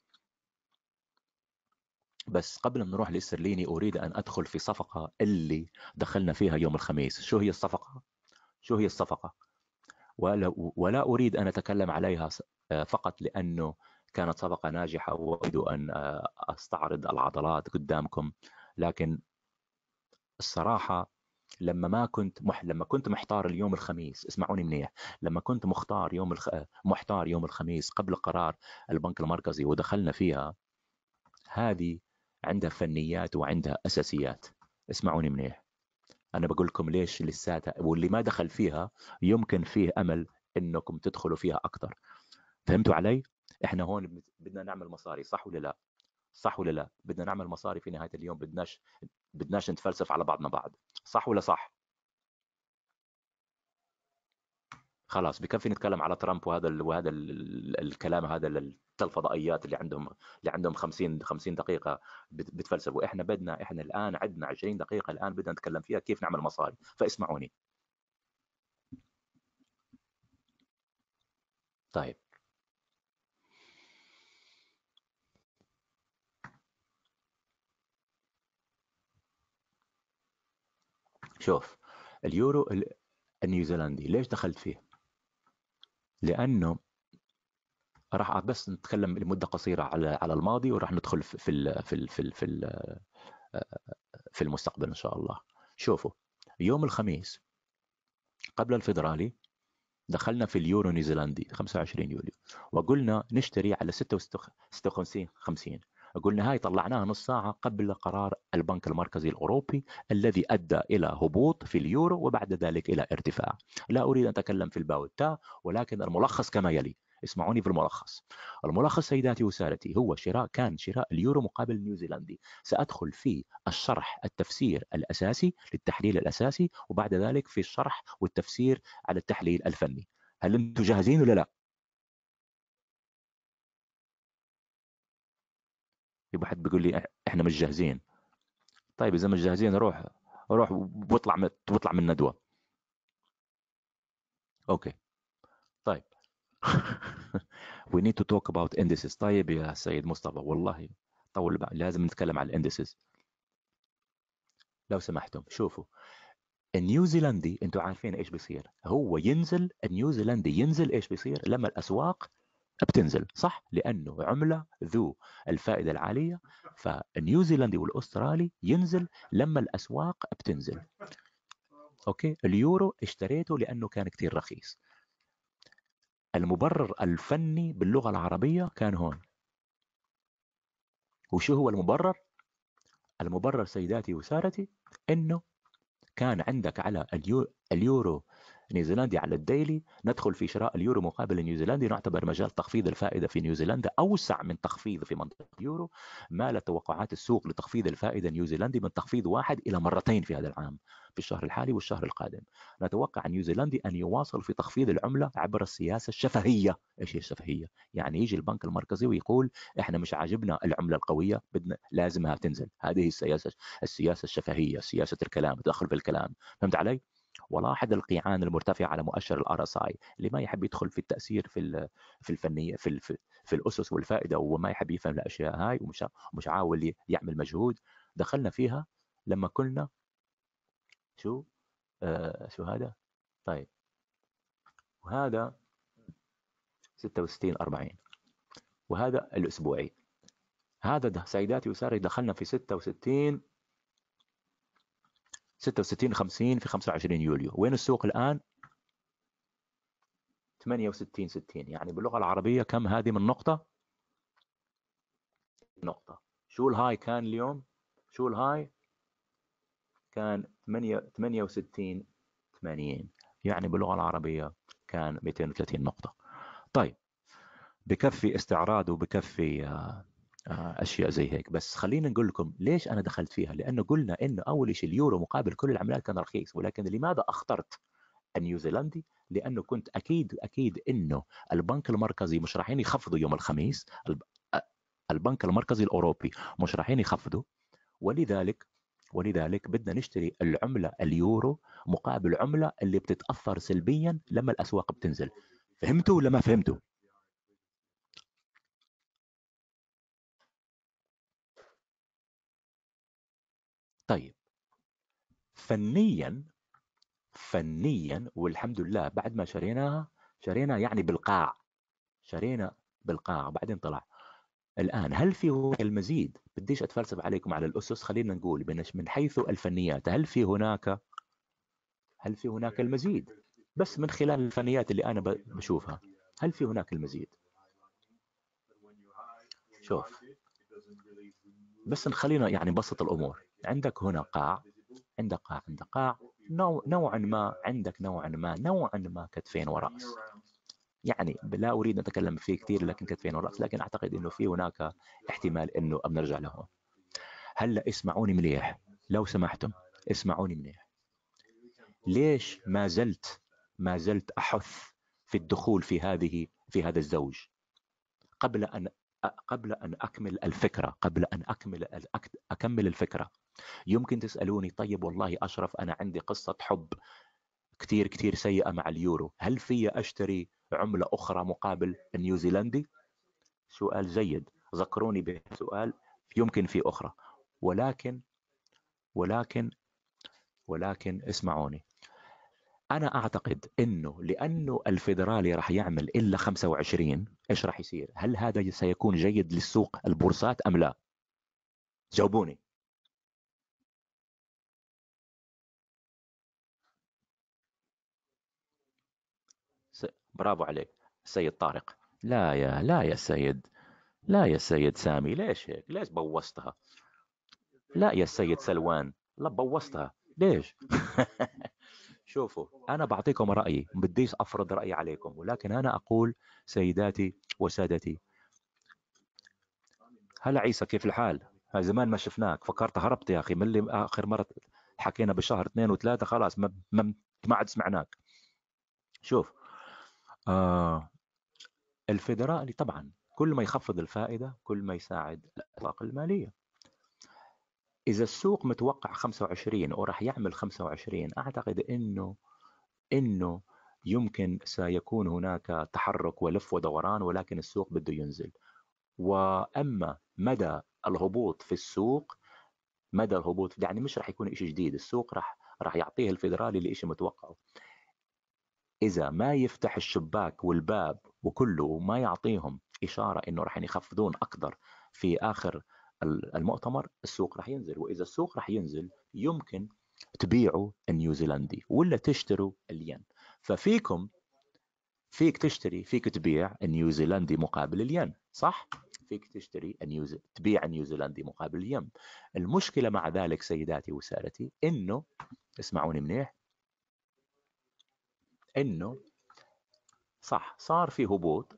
بس قبل ما نروح للاسترليني أريد أن أدخل في صفقة اللي دخلنا فيها يوم الخميس. شو هي الصفقة؟ ولا أريد أن أتكلم عليها فقط لأنه كانت صفقة ناجحة وأريد أن أستعرض العضلات قدامكم، لكن الصراحة لما كنت محتار اليوم الخميس، اسمعوني منيح، لما كنت محتار يوم الخميس قبل قرار البنك المركزي ودخلنا فيها، هذه عندها فنيات وعندها أساسيات. اسمعوني منيح، أنا بقول لكم ليش لساتها، واللي ما دخل فيها يمكن فيه أمل إنكم تدخلوا فيها أكتر. فهمتوا علي؟ إحنا هون بدنا نعمل مصاري، صح ولا لا؟ صح ولا لا؟ بدنا نعمل مصاري في نهاية اليوم، بدناش نتفلسف على بعضنا بعض، صح ولا صح؟ خلاص بكفي نتكلم على ترامب الكلام هذا الفضائيات اللي عندهم 50 دقيقة بتفلسفوا. احنا الآن عندنا 20 دقيقة الآن بدنا نتكلم فيها كيف نعمل مصاري. فاسمعوني. طيب شوف، اليورو النيوزيلندي ليش دخلت فيه؟ لأنه راح بس نتكلم لمدة قصيرة على الماضي، وراح ندخل في المستقبل إن شاء الله. شوفوا، يوم الخميس قبل الفيدرالي دخلنا في اليورو نيوزيلندي 25 يوليو، وقلنا نشتري على 56 50. قلنا هاي طلعناها نص ساعة قبل قرار البنك المركزي الأوروبي الذي أدى إلى هبوط في اليورو وبعد ذلك إلى ارتفاع. لا أريد أن أتكلم في الباء والتاء، ولكن الملخص كما يلي. اسمعوني في الملخص. الملخص سيداتي وسادتي هو كان شراء اليورو مقابل النيوزيلندي. سأدخل في الشرح التفسير الأساسي للتحليل الأساسي، وبعد ذلك في الشرح والتفسير على التحليل الفني. هل انتم جاهزين ولا لا؟ يبقى حد بيقول لي احنا مش جاهزين. طيب اذا مش جاهزين روح واطلع من ندوة. اوكي. طيب. we need to talk about indices. طيب يا سيد مصطفى، والله طول بقى. لازم نتكلم على الاندسز لو سمحتم. شوفوا، النيوزيلندي انتوا عارفين ايش بيصير. هو ينزل، النيوزيلندي ينزل، ايش بيصير لما الاسواق بتنزل؟ صح، لانه عمله ذو الفائده العاليه. فالنيوزيلندي والاسترالي ينزل لما الاسواق بتنزل. اوكي. اليورو اشتريته لانه كان كتير رخيص. المبرر الفني باللغه العربيه كان هون. وشو هو المبرر؟ المبرر سيداتي وسادتي انه كان عندك على اليورو نيوزيلندي على الديلي، ندخل في شراء اليورو مقابل النيوزيلندي، نعتبر مجال تخفيض الفائدة في نيوزيلندا أوسع من تخفيض في منطقة اليورو. مال توقعات السوق لتخفيض الفائدة النيوزيلندي من تخفيض 1 إلى 2 في هذا العام، في الشهر الحالي والشهر القادم. نتوقع النيوزيلندي أن يواصل في تخفيض العملة عبر السياسة الشفهية. إيش هي الشفهية؟ يعني يجي البنك المركزي ويقول إحنا مش عاجبنا العملة القوية، بدنا لازمها تنزل. هذه السياسة الشفهية، سياسة الكلام، تدخل في الكلام. فهمت علي؟ ولاحظ القيعان المرتفعة على مؤشر الار اس اي. اللي ما يحب يدخل في التأثير في الفنية في الأسس والفائدة، وما يحب يفهم الأشياء هاي، ومش عاول يعمل مجهود. دخلنا فيها لما قلنا شو شو هذا. طيب، وهذا 66 40، وهذا الأسبوعي. هذا ده سيداتي وساري دخلنا في 66 50 في 25 يوليو. وين السوق الآن؟ 68 60. يعني باللغة العربية كم هذه من نقطة؟ نقطة. شو الهاي كان اليوم؟ شو الهاي؟ كان 68 80. يعني باللغة العربية كان 230 نقطة. طيب، بكفي استعراض وبكفي أشياء زي هيك. بس خلينا نقول لكم ليش أنا دخلت فيها. لأنه قلنا إنه أول شيء اليورو مقابل كل العملات كان رخيص، ولكن لماذا اخترت النيوزيلندي؟ لأنه كنت أكيد إنه البنك المركزي مش رايحين يخفضوا يوم الخميس. البنك المركزي الأوروبي مش رايحين يخفضوا. ولذلك بدنا نشتري العملة اليورو مقابل العملة اللي بتتأثر سلبيا لما الأسواق بتنزل. فهمتوا ولا ما فهمتوا؟ طيب، فنيا والحمد لله بعد ما شرينا يعني بالقاع. شرينا بالقاع وبعدين طلع. الآن هل في هناك المزيد؟ بديش أتفلسف عليكم على الأسس. خلينا نقول من حيث الفنيات، هل في هناك المزيد؟ بس من خلال الفنيات اللي أنا بشوفها، هل في هناك المزيد؟ شوف، بس نخلينا يعني نبسط الأمور. عندك هنا قاع، عندك قاع، نوعا ما عندك نوعا ما كتفين ورأس. يعني لا أريد أن أتكلم فيه كثير، لكن كتفين ورأس. لكن أعتقد أنه في هناك احتمال أنه بنرجع له. هلا اسمعوني مليح لو سمحتم. اسمعوني مليح. ليش ما زلت أحث في الدخول في هذا الزوج؟ قبل أن أكمل الفكرة، قبل أن أكمل الفكرة. يمكن تسألوني طيب والله أشرف أنا عندي قصة حب كتير كتير سيئة مع اليورو، هل في أشتري عملة أخرى مقابل النيوزيلندي؟ سؤال جيد، ذكروني بسؤال. يمكن في أخرى، ولكن ولكن ولكن اسمعوني. أنا أعتقد أنه لأنه الفيدرالي راح يعمل إلا 25، إيش راح يصير؟ هل هذا سيكون جيد للسوق البورصات أم لا؟ جاوبوني. برافو عليك السيد طارق. لا يا سيد سامي، ليش هيك؟ ليش بوظتها؟ لا يا السيد سلوان، لا بوظتها ليش؟ شوفوا، أنا بعطيكم رأيي، بديش أفرض رأيي عليكم، ولكن أنا أقول سيداتي وسادتي. هلا عيسى، كيف الحال؟ هاي زمان ما شفناك، فكرت هربت يا أخي من اللي آخر مرة حكينا بشهر 2 و3، خلاص ما عاد سمعناك. شوف، آه الفيدرالي طبعا كل ما يخفض الفائدة كل ما يساعد الأسواق المالية. إذا السوق متوقع 25 وراح يعمل 25، أعتقد إنه يمكن سيكون هناك تحرك ولف ودوران، ولكن السوق بده ينزل. وأما مدى الهبوط في السوق، مدى الهبوط يعني مش راح يكون شيء جديد، السوق راح يعطيه الفيدرالي لشيء متوقعه. إذا ما يفتح الشباك والباب وكله وما يعطيهم إشارة إنه راح يخفضون أكثر في آخر المؤتمر، السوق راح ينزل. وإذا السوق راح ينزل، يمكن تبيعوا النيوزيلندي ولا تشتروا الين. فيك تشتري، فيك تبيع النيوزيلندي مقابل الين، صح؟ فيك تشتري تبيع النيوزيلندي مقابل الين. المشكلة مع ذلك سيداتي وسادتي إنه، اسمعوني منيح، إنه صح صار في هبوط،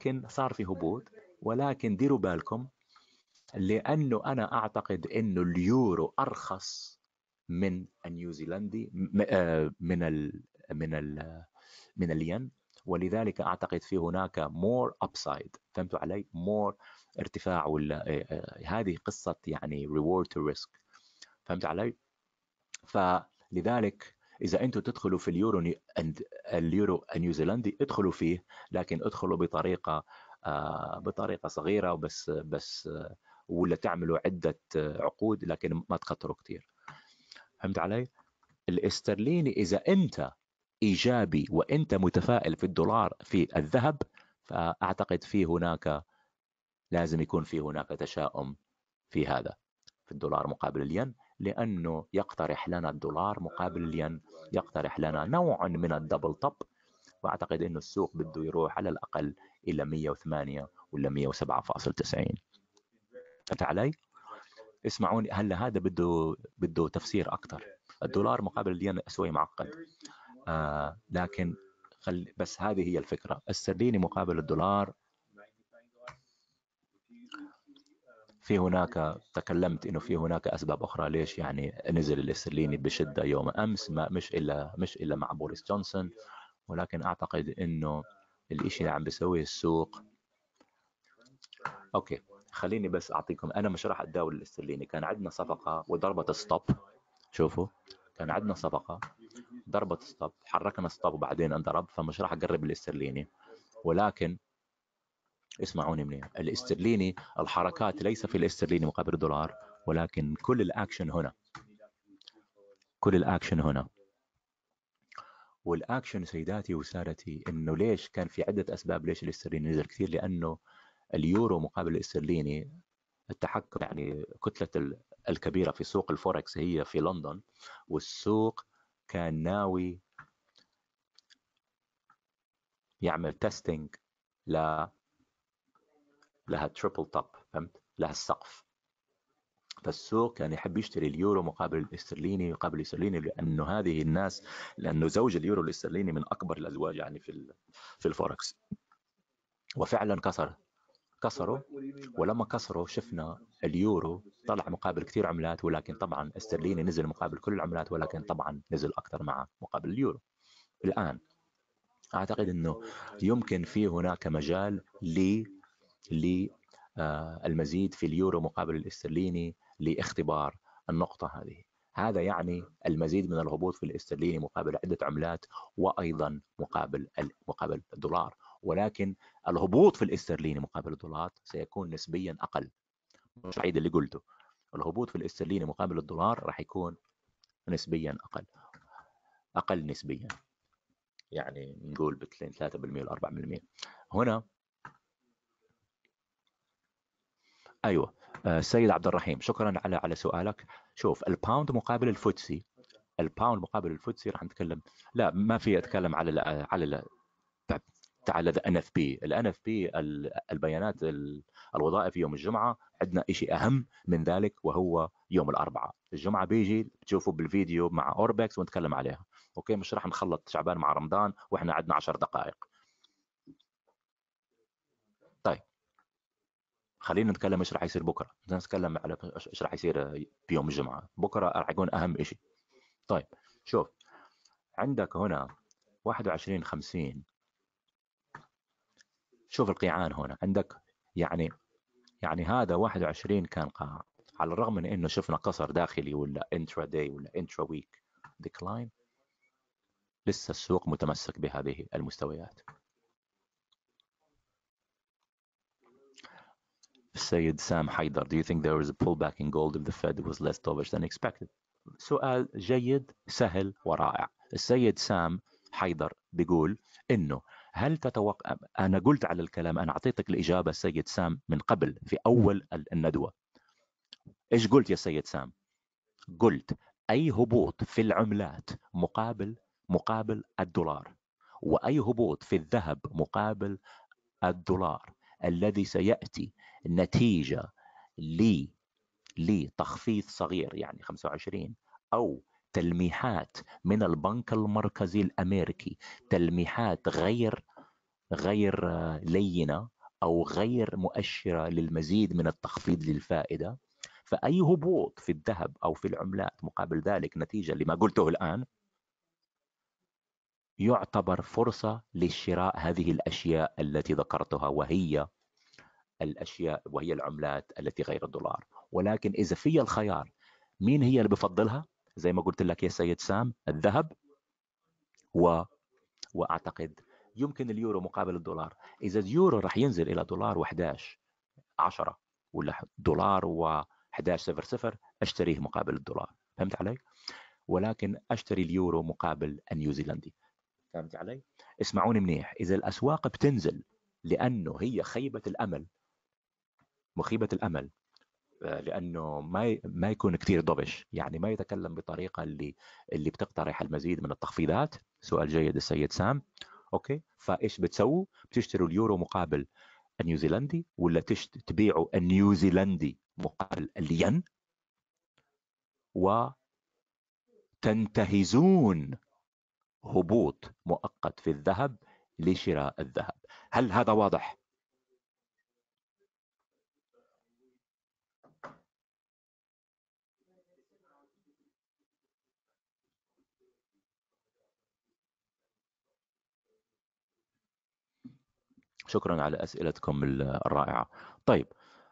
ولكن ديروا بالكم، لأنه أنا أعتقد إنه اليورو أرخص من النيوزيلندي، من ال من الين، ولذلك أعتقد في هناك more upside. فهمتوا علي؟ more ارتفاع، ولا هذه قصة يعني reward to risk. فهمت علي؟ فلذلك إذا أنتم تدخلوا في اليورو النيوزيلندي، ادخلوا فيه، لكن ادخلوا بطريقة صغيرة، بس ولا تعملوا عدة عقود، لكن ما تخطروا كتير. فهمت علي؟ الاسترليني إذا أنت إيجابي وأنت متفائل في الدولار في الذهب، فأعتقد لازم يكون في هناك تشاؤم في هذا، في الدولار مقابل الين، لأنه يقترح لنا الدولار مقابل الين، يقترح لنا نوع من الدبل توب. وأعتقد أنه السوق بده يروح على الأقل إلى 108 ولا 107.90. فهمت علي؟ اسمعوني، هلا هذا بده تفسير أكثر. الدولار مقابل الين شوي معقد، لكن بس هذه هي الفكرة. السرديني مقابل الدولار، في هناك تكلمت انه في هناك اسباب اخرى ليش يعني نزل الاسترليني بشده يوم امس، ما مش الا مع بوريس جونسون، ولكن اعتقد انه الاشي اللي عم بيسويه السوق. اوكي، خليني بس اعطيكم، انا مش راح اتداول الاسترليني. كان عندنا صفقه وضربت ستوب، شوفوا، كان عندنا صفقه ضربت ستوب، حركنا ستوب وبعدين انضرب، فمش راح اقرب الاسترليني. ولكن اسمعوني منيح، الاسترليني الحركات ليس في الاسترليني مقابل الدولار، ولكن كل الاكشن هنا. والاكشن سيداتي وسادتي، انه ليش كان في عده اسباب ليش الاسترليني نزل كثير، لانه اليورو مقابل الاسترليني، التحكم يعني كتله الكبيره في سوق الفوركس هي في لندن، والسوق كان ناوي يعمل تيستينج لها تريبل توب، فهمت، لها السقف. فالسوق كان يحب يشتري اليورو مقابل الاسترليني لانه زوج اليورو الاسترليني من اكبر الازواج يعني في الفوركس. وفعلا كسروا. ولما كسروا شفنا اليورو طلع مقابل كثير عملات، ولكن طبعا الاسترليني نزل مقابل كل العملات، ولكن طبعا نزل اكثر مع مقابل اليورو. الان اعتقد انه يمكن في هناك مجال المزيد في اليورو مقابل الاسترليني لاختبار النقطة هذه. هذا يعني المزيد من الهبوط في الاسترليني مقابل عدة عملات، وأيضا مقابل الدولار. ولكن الهبوط في الاسترليني مقابل الدولار سيكون نسبيا أقل. مش عيد اللي قلته، الهبوط في الاسترليني مقابل الدولار راح يكون نسبيا أقل نسبيا، يعني نقول ب 3% و 4%. هنا ايوه، السيد عبد الرحيم، شكرا على سؤالك. شوف، الباوند مقابل الفوتسي راح نتكلم. لا، ما في اتكلم على تعال ذا NFP. ال NFP البيانات الوظائف يوم الجمعة. عندنا إشي أهم من ذلك وهو يوم الأربعاء. الجمعة بيجي تشوفوا بالفيديو مع أوربكس ونتكلم عليها. أوكي، مش راح نخلط شعبان مع رمضان وإحنا عندنا 10 دقائق. طيب خلينا نتكلم ايش راح يصير بكره. نتكلم على ايش راح يصير بيوم الجمعه. بكره راح يكون اهم شيء. طيب شوف، عندك هنا 21/50. شوف القيعان هنا عندك. يعني هذا 21 كان قاع، على الرغم من انه شفنا كسر داخلي ولا انترا داي ولا انترا ويك ديكلاين، لسه السوق متمسك بهذه المستويات. السيد سام حيدر: Do you think there was a pullback in gold if the Fed was less dovish than expected؟ سؤال جيد سهل ورائع. السيد سام حيدر بيقول انه هل تتوقع، انا قلت على الكلام، انا اعطيتك الاجابه السيد سام من قبل في اول الندوه. ايش قلت يا سيد سام؟ قلت اي هبوط في العملات مقابل الدولار، واي هبوط في الذهب مقابل الدولار الذي سياتي نتيجه لتخفيض صغير يعني 25 أو تلميحات من البنك المركزي الأمريكي، تلميحات غير لينة أو غير مؤشرة للمزيد من التخفيض للفائدة. فأي هبوط في الذهب أو في العملات مقابل ذلك نتيجة لما قلته الآن يعتبر فرصة للشراء هذه الأشياء التي ذكرتها، وهي العملات التي غير الدولار. ولكن إذا في الخيار، مين هي اللي بفضلها؟ زي ما قلت لك يا سيد سام، الذهب وأعتقد يمكن اليورو مقابل الدولار. إذا اليورو راح ينزل إلى دولار و11 10 ولا دولار و11.00 أشتريه مقابل الدولار. فهمت علي؟ ولكن أشتري اليورو مقابل النيوزيلندي. فهمت علي؟ اسمعوني منيح، إذا الأسواق بتنزل لأنه هي خيبة الأمل، مخيبة الأمل، لأنه ما يكون كثير ضبش، يعني ما يتكلم بطريقة اللي بتقترح المزيد من التخفيضات. سؤال جيد السيد سام. أوكي، فإيش بتسووا؟ بتشتروا اليورو مقابل النيوزيلندي، ولا تبيعوا النيوزيلندي مقابل الين، وتنتهزون هبوط مؤقت في الذهب لشراء الذهب. هل هذا واضح؟ شكرا على أسئلتكم الرائعة. طيب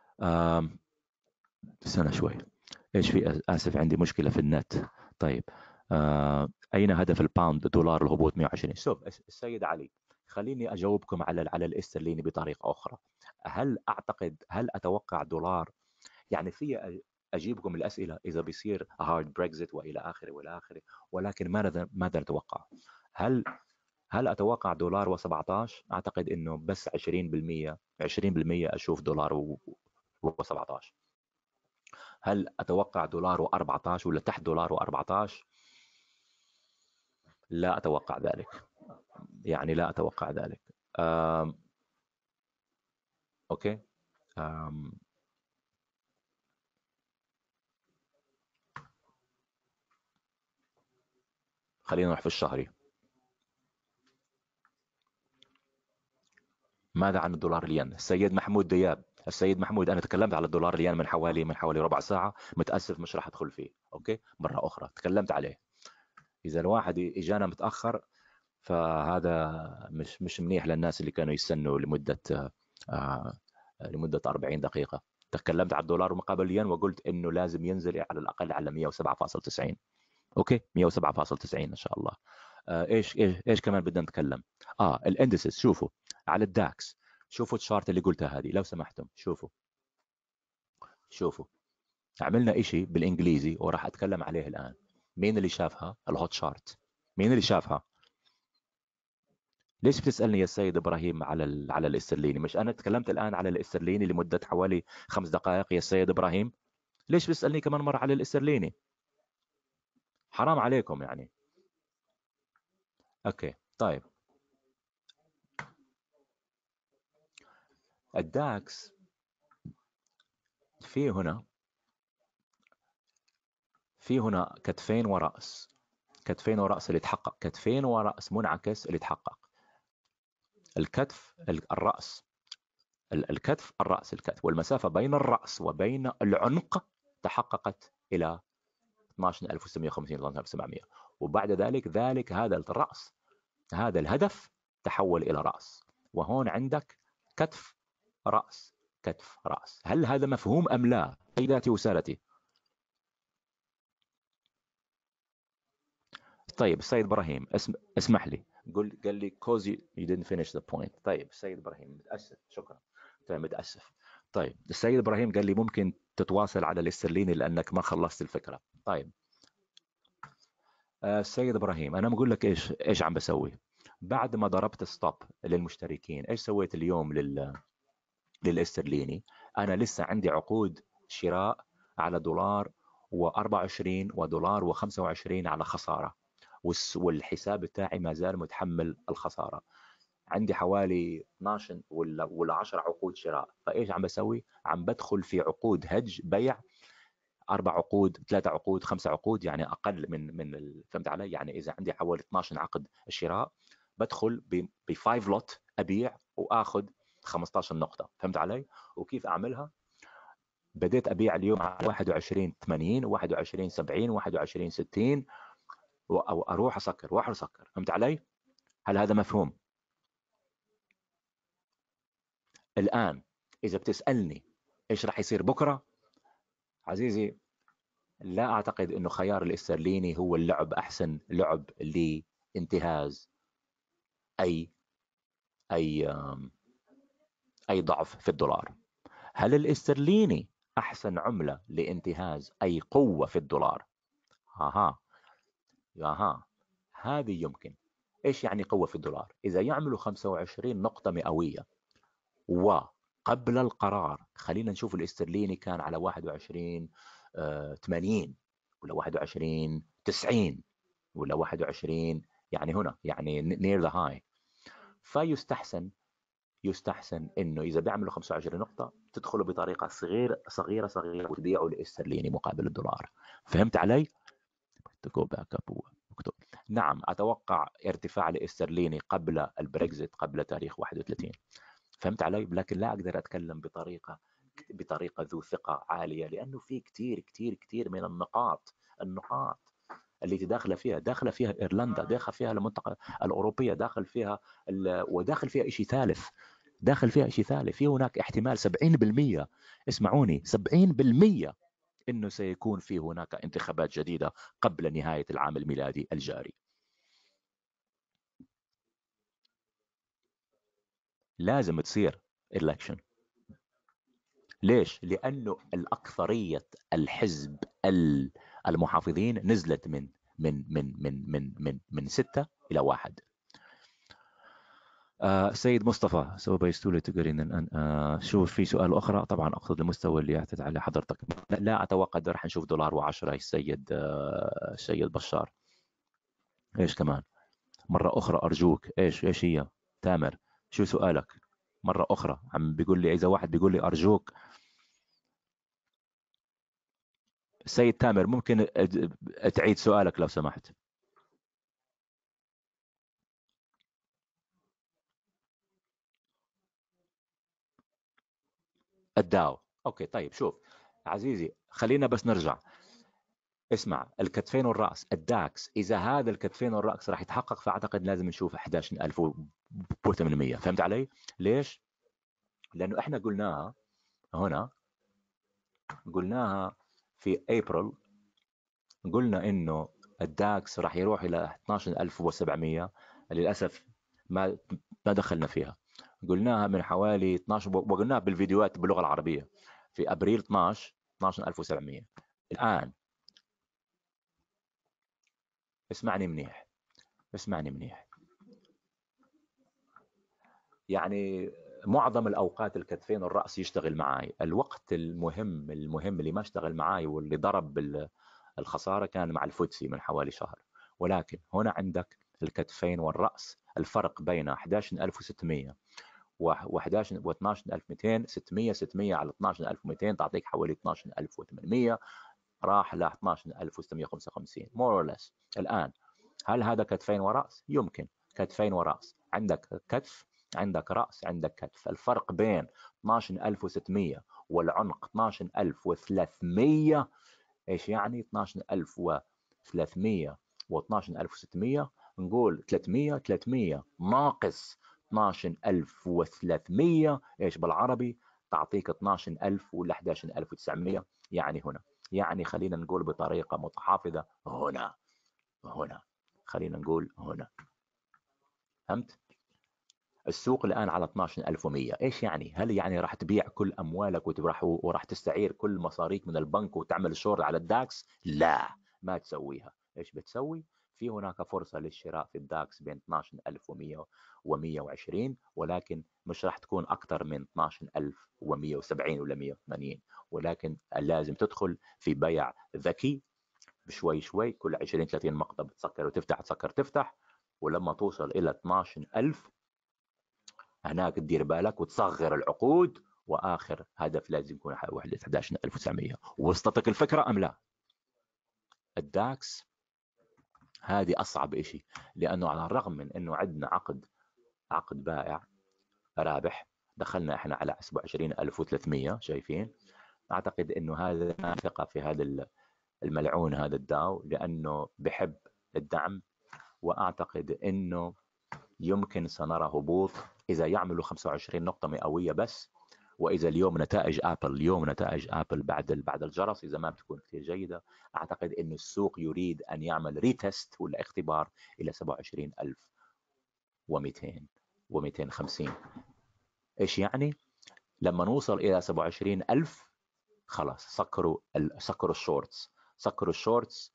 استنى شوي. ايش في؟ اسف عندي مشكله في النت. طيب اين هدف الباوند دولار الهبوط 120؟ شوف السيد علي، خليني اجاوبكم على الاسترليني بطريقه اخرى. هل اتوقع دولار، يعني في اجيبكم الاسئله اذا بيصير هارد بريكزيت والى اخره والى اخره، ولكن ماذا نتوقع؟ هل اتوقع دولار و17؟ اعتقد انه بس 20% اشوف دولار و17. هل أتوقع دولار و14 ولا تحت دولار و14؟ لا أتوقع ذلك، يعني لا أتوقع ذلك. أوكي. خلينا نروح في الشهري. ماذا عن الدولار الين؟ السيد محمود دياب. السيد محمود، أنا تكلمت على الدولار الين من حوالي ربع ساعة. متأسف مش راح أدخل فيه. أوكي، مرة أخرى تكلمت عليه. إذا الواحد إجانا متأخر فهذا مش منيح للناس اللي كانوا يستنوا لمدة 40 دقيقة. تكلمت على الدولار مقابل الين وقلت انه لازم ينزل على الاقل على 107.90. اوكي، 107.90 ان شاء الله. ايش كمان بدنا نتكلم؟ الاندسز. شوفوا على الداكس، شوفوا الشارت اللي قلتها هذه لو سمحتم. شوفوا عملنا إشي بالانجليزي وراح اتكلم عليه الان. مين اللي شافها الهوت شارت؟ مين اللي شافها؟ ليش بتسألني يا سيد إبراهيم على الاسترليني؟ مش أنا تكلمت الآن على الاسترليني لمدة حوالي 5 دقائق يا سيد إبراهيم؟ ليش بتسألني كمان مرة على الاسترليني؟ حرام عليكم يعني. أوكي طيب. الداكس في هنا كتفين ورأس، كتفين ورأس اللي يتحقق، كتفين ورأس منعكس اللي يتحقق. الكتف الرأس، الكتف الرأس، الكتف، والمسافة بين الرأس وبين العنق تحققت إلى 12650 إلى 12700. وبعد ذلك هذا الرأس، هذا الهدف تحول إلى رأس، وهون عندك كتف رأس، كتف رأس. هل هذا مفهوم أم لا سيداتي وسادتي؟ طيب السيد إبراهيم اسمح لي، قال لي cause you didn't finish the point. طيب السيد إبراهيم متأسف، شكرا. طيب متأسف. طيب السيد إبراهيم قال لي ممكن تتواصل على الاسترليني لأنك ما خلصت الفكرة. طيب السيد إبراهيم، أنا بقول لك إيش عم بسوي. بعد ما ضربت ستوب للمشتركين، إيش سويت اليوم للاسترليني؟ أنا لسه عندي عقود شراء على دولار و24 ودولار و25 على خسارة، والحساب بتاعي ما زال متحمل الخسارة. عندي حوالي 12 ولا 10 عقود شراء. فإيش عم بسوي؟ عم بدخل في عقود هج بيع، 4 عقود، 3 عقود، 5 عقود، يعني أقل فهمت علي؟ يعني إذا عندي حوالي 12 عقد شراء، بدخل ب 5 لوت أبيع وآخذ 15 نقطة. فهمت علي؟ وكيف أعملها؟ بديت أبيع اليوم على 21.80 و21.70 و21.60، وأروح أسكر وأروح أسكر. فهمت علي؟ هل هذا مفهوم؟ الآن إذا بتسألني إيش راح يصير بكرة، عزيزي، لا أعتقد أنه خيار الاسترليني هو اللعب أحسن لعب لانتهاز أي أي أي ضعف في الدولار. هل الاسترليني أحسن عملة لانتهاز أي قوة في الدولار؟ ها هذه يمكن. إيش يعني قوة في الدولار؟ إذا يعملوا 25 نقطة مئوية، وقبل القرار خلينا نشوف الاسترليني كان على 21 80 ولا 21 90 ولا 21، يعني هنا يعني near the high. يستحسن انه اذا بيعملوا 25 نقطة تدخلوا بطريقة صغيرة وتبيعوا الاسترليني مقابل الدولار. فهمت علي؟ تكو باك اب مكتوب. نعم، اتوقع ارتفاع الاسترليني قبل البريكزيت، قبل تاريخ 31. فهمت علي؟ لكن لا اقدر اتكلم بطريقة ذو ثقة عالية، لانه في كثير من النقاط اللي داخله فيها ايرلندا، داخل فيها المنطقه الاوروبيه، وداخل فيها شيء ثالث، في هناك احتمال 70%، اسمعوني، 70% انه سيكون في هناك انتخابات جديده قبل نهايه العام الميلادي الجاري. لازم تصير election. ليش؟ لانه الاكثريه الحزب المحافظين نزلت من 6 إلى 1. سيد مصطفى، سوف يستولي تقرين الآن. شوف في سؤال أخرى، طبعا أقصد المستوى اللي يعتد على حضرتك. لا أتوقع راح نشوف دولار و10 السيد بشار. إيش كمان؟ مرة أخرى أرجوك، إيش هي تامر؟ شو سؤالك مرة أخرى؟ عم بيقول لي، إذا واحد بيقول لي أرجوك. سيد تامر، ممكن تعيد سؤالك لو سمحت؟ الداو. أوكي طيب، شوف عزيزي، خلينا بس نرجع. اسمع، الكتفين والرأس الداكس، إذا هذا الكتفين والرأس راح يتحقق، فأعتقد لازم نشوف 11800. فهمت علي؟ ليش؟ لأنه إحنا هنا قلناها في أبريل، قلنا إنه الداكس راح يروح إلى 12700. للأسف ما دخلنا فيها. قلناها من حوالي 12، وقلناها بالفيديوهات باللغة العربية في أبريل 12700. الآن اسمعني منيح. يعني معظم الأوقات الكتفين والرأس يشتغل معاي. الوقت المهم اللي ما اشتغل معاي واللي ضرب الخسارة كان مع الفوتسي من حوالي شهر. ولكن هنا عندك الكتفين والرأس، الفرق بين 11600 و11 و12200 600 على 12200 تعطيك حوالي 12800 راح ل 12655 more or less. الآن هل هذا كتفين ورأس؟ يمكن كتفين ورأس. عندك كتف، عندك رأس، عندك كتف. الفرق بين 12600 والعنق 12300 ايش يعني؟ 12300 و12600 نقول 300 ناقص 12300 ايش بالعربي؟ تعطيك 12000 ولا 11900. يعني هنا، يعني خلينا نقول بطريقة متحافظة هنا خلينا نقول هنا. فهمت؟ السوق الآن على 12100. إيش يعني؟ هل يعني راح تبيع كل أموالك وراح تستعير كل مصاريك من البنك وتعمل شورت على الداكس؟ لا، ما تسويها. إيش بتسوي؟ في هناك فرصة للشراء في الداكس بين 12100 و120، ولكن مش راح تكون أكثر من 12170 ولا 180. ولكن لازم تدخل في بيع ذكي بشوي شوي، كل 20-30 مقطع تسكر وتفتح تسكر تفتح، ولما توصل إلى 12000 هناك تدير بالك وتصغر العقود، واخر هدف لازم يكون وحده 11900. وصلتك الفكره ام لا؟ الداكس هذه اصعب شيء، لانه على الرغم من انه عندنا عقد بائع رابح، دخلنا احنا على 27300 شايفين. اعتقد انه هذا ثقه في هذا الملعون هذا الداو، لانه بحب الدعم، واعتقد انه يمكن سنرى هبوط إذا يعملوا 25 نقطة مئوية بس. وإذا اليوم نتائج أبل بعد الجرس إذا ما بتكون كثير جيدة، أعتقد أن السوق يريد أن يعمل ريتست ولا اختبار إلى 27200 و250. إيش يعني؟ لما نوصل إلى 27000 خلاص سكروا الشورتس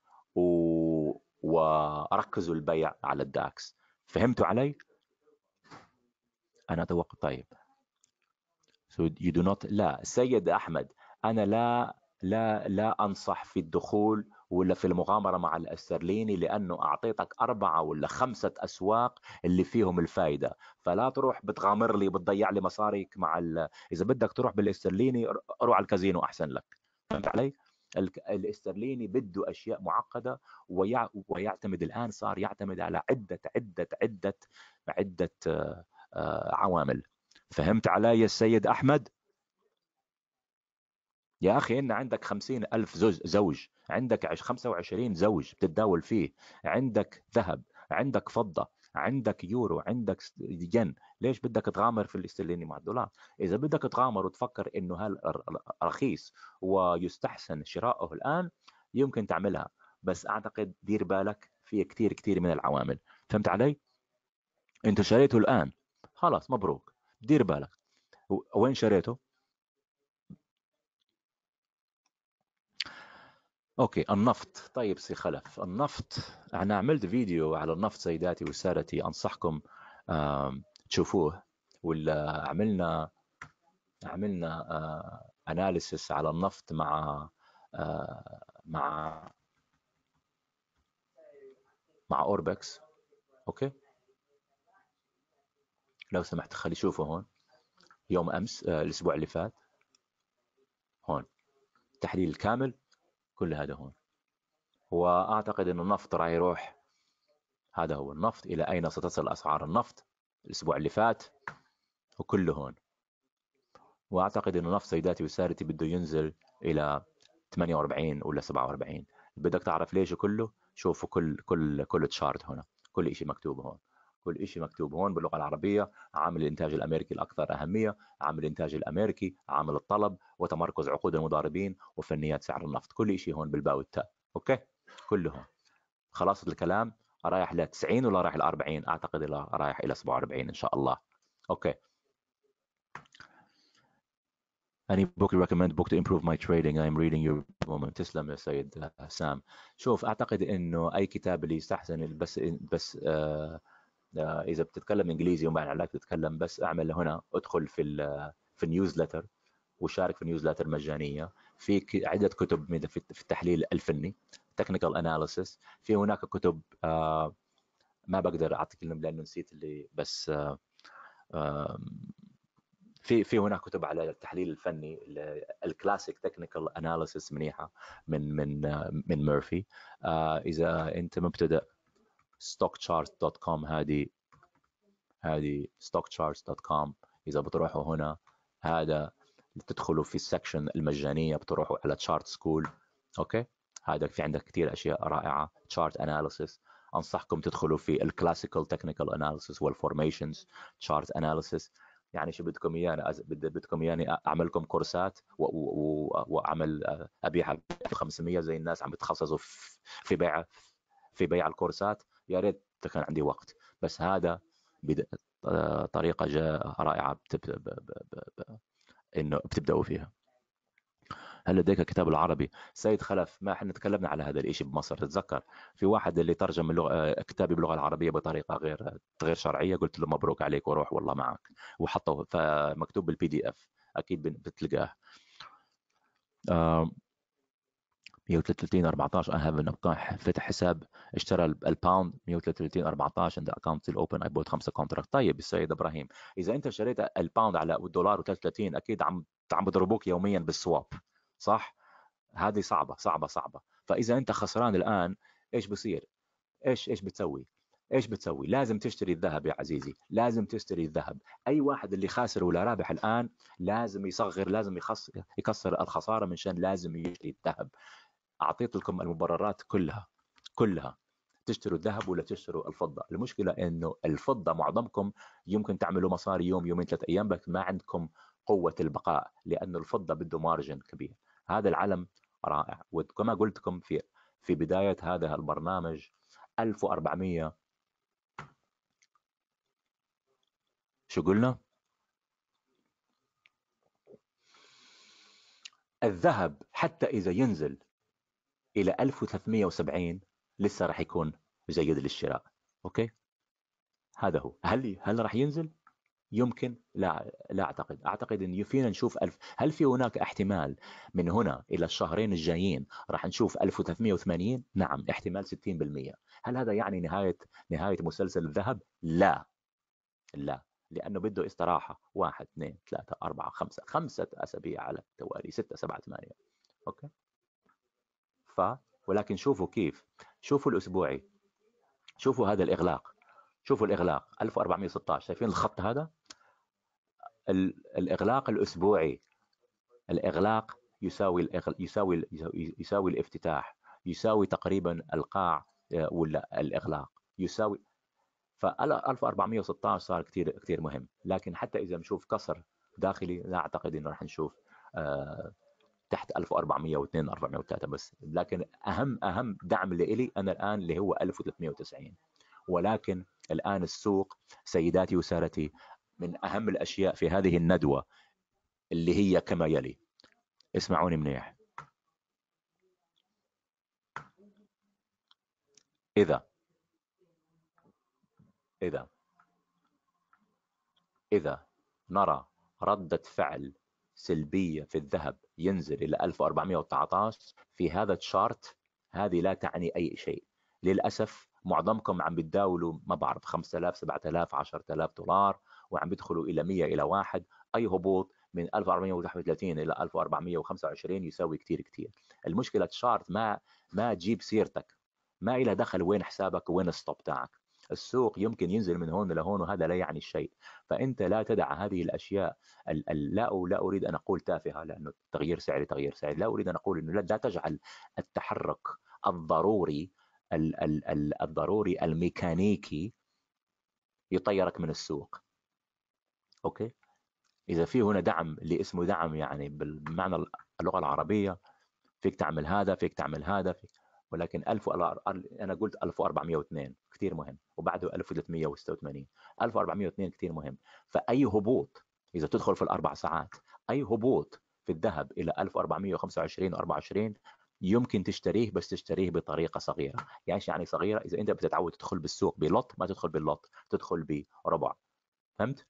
وركزوا البيع على الداكس. فهمتوا علي؟ أنا أتوقع. طيب so you do not. لا سيد أحمد، أنا لا أنصح في الدخول ولا في المغامرة مع الاسترليني، لأنه أعطيتك 4 ولا 5 أسواق اللي فيهم الفائدة، فلا تروح بتغامر لي بتضيع لي مصاريك إذا بدك تروح بالاسترليني روح على الكازينو أحسن لك. فهمت علي؟ الاسترليني بده أشياء معقدة، ويعتمد الآن صار يعتمد على عدة عوامل. فهمت علي يا السيد أحمد؟ يا أخي إن عندك 50,000 زوج، عندك 25 زوج بتتداول فيه، عندك ذهب، عندك فضة، عندك يورو، عندك ين. ليش بدك تغامر في الاسترليني مع الدولار؟ إذا بدك تغامر وتفكر إنه هل رخيص ويستحسن شراؤه الآن، يمكن تعملها، بس أعتقد دير بالك في كثير من العوامل. فهمت علي؟ أنت شريته الآن، خلاص مبروك، دير بالك. وين شريته؟ اوكي النفط. طيب سي خلف، النفط انا عملت فيديو على النفط سيداتي وسادتي، انصحكم تشوفوه. ولا عملنا اناليسس على النفط مع مع اوربكس. اوكي لو سمحت خلي شوفه هون. يوم امس الاسبوع اللي فات هون تحليل كامل، كل هذا هون. واعتقد ان النفط راح يروح، هذا هو النفط، الى اين ستصل اسعار النفط الاسبوع اللي فات، وكله هون. واعتقد انه نفط سيداتي وسادتي بده ينزل الى 48 ولا 47. بدك تعرف ليش كله؟ شوفوا كل تشارت هنا، كل شيء مكتوب هون، كل شيء مكتوب هون باللغه العربيه. عامل الانتاج الامريكي الاكثر اهميه، عامل الانتاج الامريكي، عامل الطلب، وتمركز عقود المضاربين، وفنيات سعر النفط. كل شيء هون بالباء والتاء. اوكي كله هون. خلاص الكلام رايح ل 90 ولا رايح ل 40؟ اعتقد رايح الى 47 ان شاء الله. اوكي. Any book you recommend book to improve my trading? I'm reading your moment. تسلم يا سيد سام. شوف أعتقد إنه أي كتاب اللي يستحسن، بس إذا بتتكلم إنجليزي وما عليك تتكلم، بس أعمل هنا أدخل في النيوزلتر وشارك في النيوزلتر مجانية. في عدة كتب في التحليل الفني technical analysis. في هناك كتب ما بقدر أعطيك لأنه نسيت اللي، بس في هناك كتب على التحليل الفني، الكلاسيك تكنيكال اناليسيس منيحه من ميرفي. اذا انت مبتدئ stockcharts.com، هذه stockcharts.com. اذا بتروحوا هنا، هذا تدخلوا في السكشن المجانيه، بتروحوا على تشارت سكول. اوكي، هذا في عندك كثير اشياء رائعه. تشارت اناليسيس، انصحكم تدخلوا في الكلاسيكال تكنيكال اناليسيس والفورميشنز تشارت اناليسيس. يعني شو بدكم اياني؟ بدكم اياني اعمل لكم كورسات واعمل ابيعها ب 500 زي الناس عم بتخصصوا في بيع في بيع الكورسات؟ يا ريت كان عندي وقت. بس هذا طريقه رائعه انه بتبداوا فيها. هل لديك كتاب العربي؟ سيد خلف، ما احنا تكلمنا على هذا الشيء بمصر، تتذكر في واحد اللي ترجم كتابي باللغه العربيه بطريقه غير شرعيه، قلت له مبروك عليك وروح والله معك، وحطه فمكتوب بالPDF، اكيد بتلقاه. 133 14 I have an فتح حساب، اشترى الباوند 133 14 عند اكونت الاوبن، اي بوت 5 كونتراكت. طيب السيد ابراهيم، اذا انت شريت الباوند على الدولار و33، اكيد عم بضربوك يوميا بالسواب، صح؟ هذه صعبه. فاذا انت خسران الان، ايش بصير؟ ايش بتسوي؟ لازم تشتري الذهب يا عزيزي، لازم تشتري الذهب. اي واحد اللي خاسر ولا رابح الان لازم يصغر، لازم يكسر الخساره من شان لازم يشتري الذهب. اعطيت لكم المبررات كلها. تشتروا الذهب ولا تشتروا الفضه؟ المشكله انه الفضه معظمكم يمكن تعملوا مصاري يوم يومين 3 ايام، بس ما عندكم قوه البقاء، لانه الفضه بده مارجن كبير. هذا العلم رائع، وكما قلت لكم في بدايه هذا البرنامج، 1400 شو قلنا؟ الذهب حتى اذا ينزل الى 1370 لسه راح يكون جيد للشراء. اوكي، هذا هو. هل راح ينزل؟ يمكن، لا اعتقد ان فينا نشوف هل في هناك احتمال من هنا الى الشهرين الجايين راح نشوف 1380؟ نعم، احتمال 60%. هل هذا يعني نهاية مسلسل الذهب؟ لا، لانه بده استراحة 1 2 3 4 5 اسابيع على التوالي، 6 7 8. اوكي. ف ولكن شوفوا كيف، شوفوا الاسبوعي، شوفوا هذا الاغلاق، شوفوا الاغلاق 1416، شايفين الخط هذا؟ الإغلاق الأسبوعي، الإغلاق يساوي الافتتاح، يساوي تقريبا القاع، ولا الإغلاق يساوي. ف 1416 صار كثير كثير مهم. لكن حتى إذا نشوف كسر داخلي، لا أعتقد إنه راح نشوف تحت 1402 1403 بس. لكن أهم دعم لإلي أنا الآن اللي هو 1390. ولكن الآن السوق سيداتي وسادتي، من أهم الأشياء في هذه الندوة اللي هي كما يلي. اسمعوني منيح. إذا إذا إذا نرى ردة فعل سلبية في الذهب ينزل إلى 1419 في هذا الشارت، هذه لا تعني أي شيء. للأسف معظمكم عم بتداولوا ما بعرف 5000 7000 10000 دولار، وعم بيدخلوا إلى 100 إلى 1. أي هبوط من 1431 إلى 1425 يساوي كتير كتير. المشكلة شارت ما تجيب سيرتك، ما إلى دخل وين حسابك وين الستوب تاعك. السوق يمكن ينزل من هون لهون وهذا لا يعني شيء. فأنت لا تدع هذه الأشياء. لا أريد أن أقول تافهة، لأنه تغيير سعري. لا أريد أن أقول أنه لا تجعل التحرك الضروري الضروري الميكانيكي يطيرك من السوق. أوكي، إذا في هنا دعم اللي اسمه دعم يعني بالمعنى اللغة العربية، فيك تعمل هذا، فيك تعمل هذا، ولكن أنا قلت 1402 كثير مهم، وبعده 1386. 1402 كثير مهم. فأي هبوط إذا تدخل في ال4 ساعات، أي هبوط في الذهب إلى 1425 24 يمكن تشتريه، بس تشتريه بطريقة صغيرة. يعني صغيرة، إذا أنت بتتعود تدخل بالسوق بلوت، ما تدخل باللوت، تدخل بربع. فهمت؟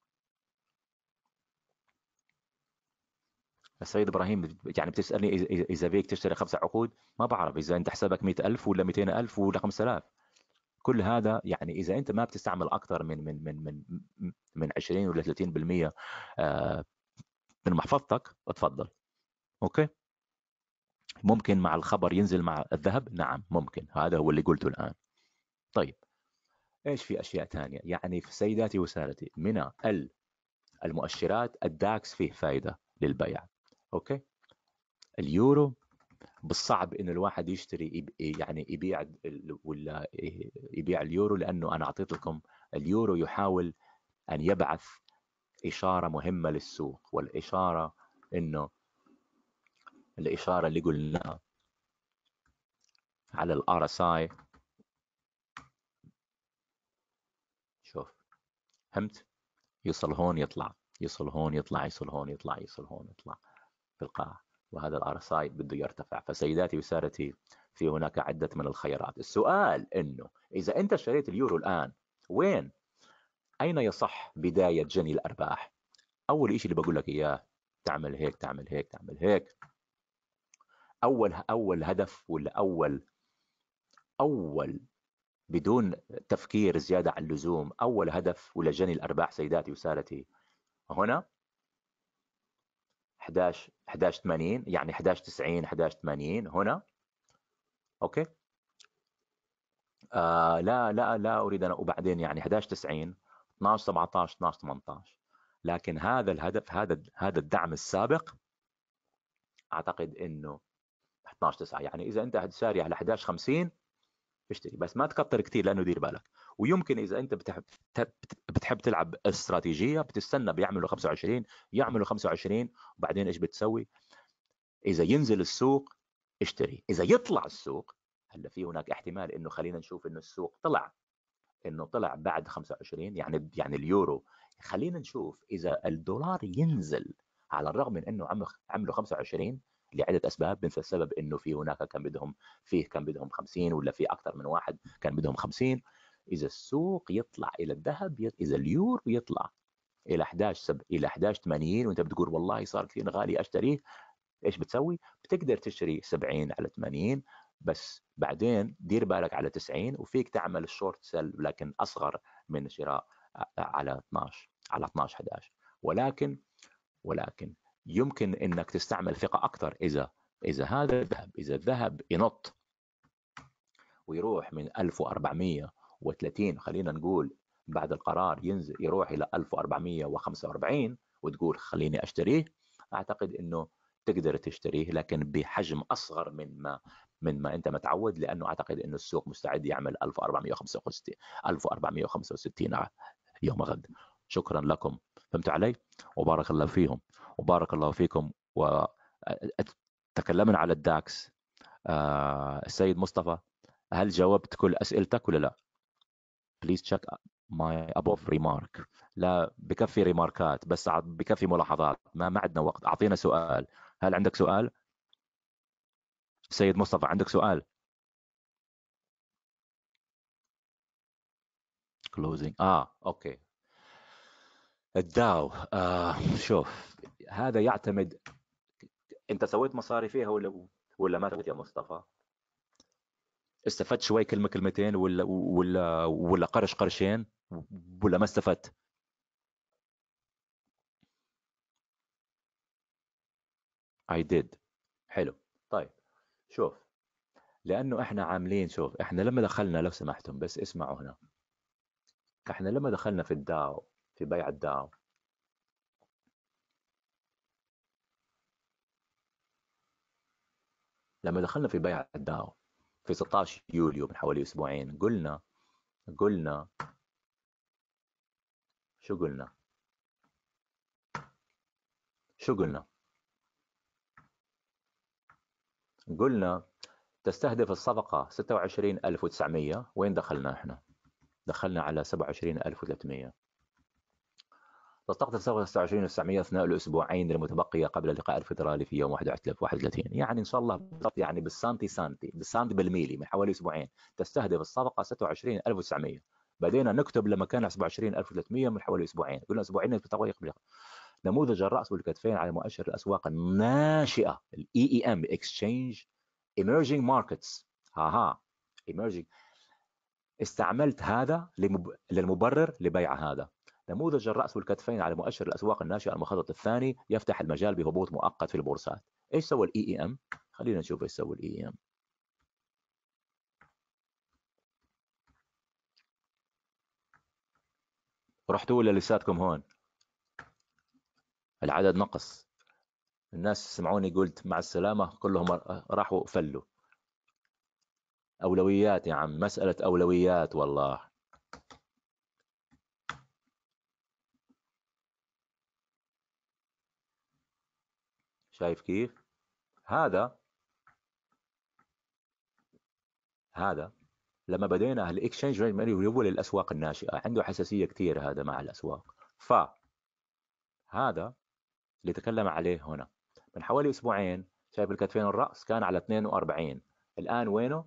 السيد إبراهيم، يعني بتسألني إذا بيك تشتري 5 عقود؟ ما بعرف إذا أنت حسابك 100,000 ولا 200,000 ولا 5000. كل هذا يعني اذا انت ما بتستعمل اكثر من 20 ولا 30% من محفظتك، اتفضل. اوكي. ممكن مع الخبر ينزل مع الذهب؟ نعم ممكن، هذا هو اللي قلته الآن. طيب ايش في اشياء ثانية؟ يعني في سيداتي وسادتي، من المؤشرات الداكس فيه فائدة للبيع. اوكي. اليورو بالصعب انه الواحد يشتري يعني يبيع ولا يبيع اليورو، لانه انا اعطيت لكم اليورو يحاول ان يبعث اشارة مهمة للسوق، والاشارة انه الاشارة اللي قلناها على الار اس اي. شوف، فهمت؟ يصل هون يطلع، يصل هون يطلع، يصل هون يطلع، يصل هون يطلع في القاع، وهذا الار اس اي بده يرتفع. فسيداتي وسادتي، في هناك عدة من الخيارات. السؤال انه اذا انت اشتريت اليورو الان، وين اين يصح بداية جني الارباح؟ اول شيء اللي بقول لك اياه، تعمل هيك، تعمل هيك، تعمل هيك. اول هدف، ولا اول بدون تفكير زيادة عن اللزوم، اول هدف ولا جني الارباح سيداتي وسادتي هنا 11.80، يعني 11.90، 11.80 هنا. اوكي. لا لا لا اريد انا، وبعدين يعني 11.90، 12.17، 12.18. لكن هذا الهدف، هذا الدعم السابق، اعتقد انه 12.9. يعني اذا انت شاري على 11.50 اشتري، بس ما تكتر كثير، لانه دير بالك. ويمكن اذا انت بتحب تلعب استراتيجيه، بتستنى بيعملوا 25، يعملوا 25، وبعدين ايش بتسوي؟ اذا ينزل السوق اشتري. اذا يطلع السوق، هلا في هناك احتمال انه، خلينا نشوف انه السوق طلع، انه طلع بعد 25، يعني اليورو. خلينا نشوف اذا الدولار ينزل، على الرغم من انه عملوا 25 لعده اسباب، مثل السبب انه في هناك كان بدهم 50، ولا في اكثر من واحد كان بدهم 50. اذا السوق يطلع الى الذهب، اذا اليورو يطلع الى 11 الى 11.80، وانت بتقول والله صار كثير غالي اشتريه، ايش بتسوي؟ بتقدر تشتري 70 على 80، بس بعدين دير بالك على 90، وفيك تعمل الشورت سيل لكن اصغر من شراء على 12، على 12 11. ولكن يمكن انك تستعمل ثقة اكثر اذا هذا الذهب، اذا الذهب ينط ويروح من 1430، خلينا نقول بعد القرار ينزل يروح الى 1445، وتقول خليني اشتريه، اعتقد انه تقدر تشتريه، لكن بحجم اصغر من ما انت متعود، لانه اعتقد انه السوق مستعد يعمل 1465، 1465 يوم غد. شكرا لكم، فهمت علي؟ وبارك الله فيهم، وبارك الله فيكم. وتكلمنا على الداكس. السيد مصطفى، هل جاوبت كل أسئلتك ولا لا؟ Please check my above remark. لا بكفي ريماركات، بس بكفي ملاحظات، ما عندنا وقت. أعطينا سؤال. هل عندك سؤال؟ سيد مصطفى، عندك سؤال؟ closing. أوكي. الداو، شوف، هذا يعتمد. أنت سويت مصاري فيها ولا ما سويت يا مصطفى؟ استفدت شوي، كلمة كلمتين، ولا قرش قرشين، ولا ما استفدت؟ I did. حلو. طيب شوف، لانه احنا عاملين، شوف احنا لما دخلنا، لو سمحتم بس اسمعوا هنا، احنا لما دخلنا في الداو، في بيع الداو، لما دخلنا في بيع الداو في 16 يوليو من حوالي اسبوعين، قلنا شو قلنا شو قلنا تستهدف الصفقة 26,900. وين دخلنا احنا؟ دخلنا على 27,300. تستقطب صفقة 26,900 أثناء الأسبوعين المتبقية قبل اللقاء الفيدرالي في يوم 31. يعني إن شاء الله بالضبط، يعني بالسانتي بالميلي، من حوالي أسبوعين تستهدف الصفقة 26,900. بدينا نكتب لما كان 27,300 من حوالي أسبوعين، قلنا أسبوعين بتطوي قبل نموذج الرأس والكتفين على مؤشر الأسواق الناشئة، ال EEM، Exchange Emerging Markets. Emerging. استعملت هذا للمبرر لبيع هذا. نموذج الرأس والكتفين على مؤشر الأسواق الناشئة المخطط الثاني يفتح المجال بهبوط مؤقت في البورصات. ايش سوى الاي اي ام؟ خلينا نشوف ايش سوى الاي اي ام. رحتوا ولا لساتكم هون؟ العدد نقص، الناس سمعوني قلت مع السلامة كلهم راحوا فلوا. أولويات يا عم، مسألة أولويات والله. شايف كيف؟ هذا لما بدينا الاكسشينج ريت ماني هو للأسواق الناشئة عنده حساسية كثير هذا مع الأسواق. فهذا اللي تكلم عليه هنا من حوالي أسبوعين. شايف الكتفين الرأس كان على 42، الآن وينه؟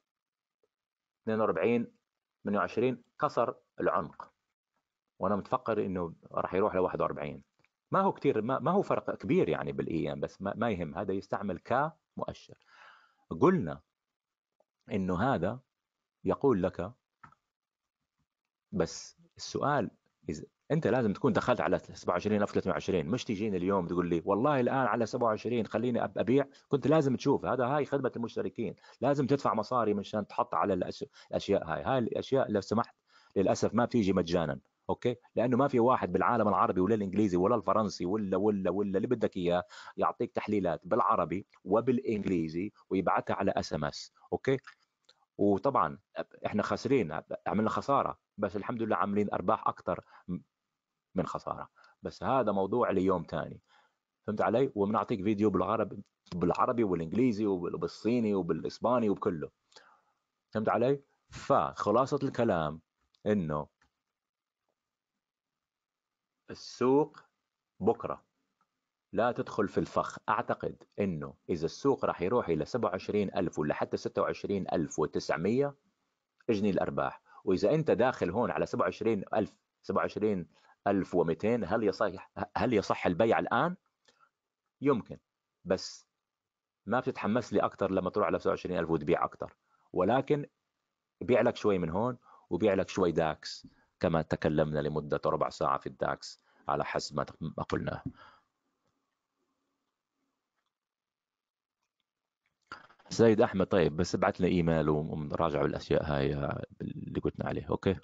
42 28، كسر العنق، وانا متفكر انه راح يروح ل 41. ما هو كثير، ما هو فرق كبير يعني بالاي ام، بس ما يهم، هذا يستعمل كمؤشر. قلنا انه هذا يقول لك، بس السؤال إذا انت لازم تكون دخلت على 27023، مش تجيني اليوم تقول لي والله الان على 27 خليني ابيع. كنت لازم تشوف هاي خدمه المشتركين، لازم تدفع مصاري مشان تحط على الاشياء هاي الاشياء لو سمحت للاسف ما بتيجي مجانا. اوكي، لانه ما في واحد بالعالم العربي ولا الانجليزي ولا الفرنسي ولا اللي بدك اياه يعطيك تحليلات بالعربي وبالانجليزي ويبعتها على اس ام اس. اوكي، وطبعا احنا خاسرين، عملنا خساره، بس الحمد لله عاملين ارباح اكثر من خساره. بس هذا موضوع ليوم ثاني، فهمت علي؟ وبنعطيك فيديو بالعربي والانجليزي وبالصيني وبالاسباني وبكله، فهمت علي؟ فخلاصه الكلام انه السوق بكره لا تدخل في الفخ. اعتقد انه اذا السوق راح يروح الى 27000 ولا حتى 26900 اجني الارباح. واذا انت داخل هون على 27000 27200، هل يصح البيع الان؟ يمكن، بس ما بتتحمس لي اكثر لما تروح على 27000 وتبيع اكثر. ولكن بيع لك شوي من هون وبيع لك شوي داكس، كما تكلمنا لمدة ربع ساعة في الداكس على حسب ما قلناه. سيد احمد، طيب بس ابعث لنا ايميل ونراجع الاشياء هاي اللي قلنا عليه. اوكي.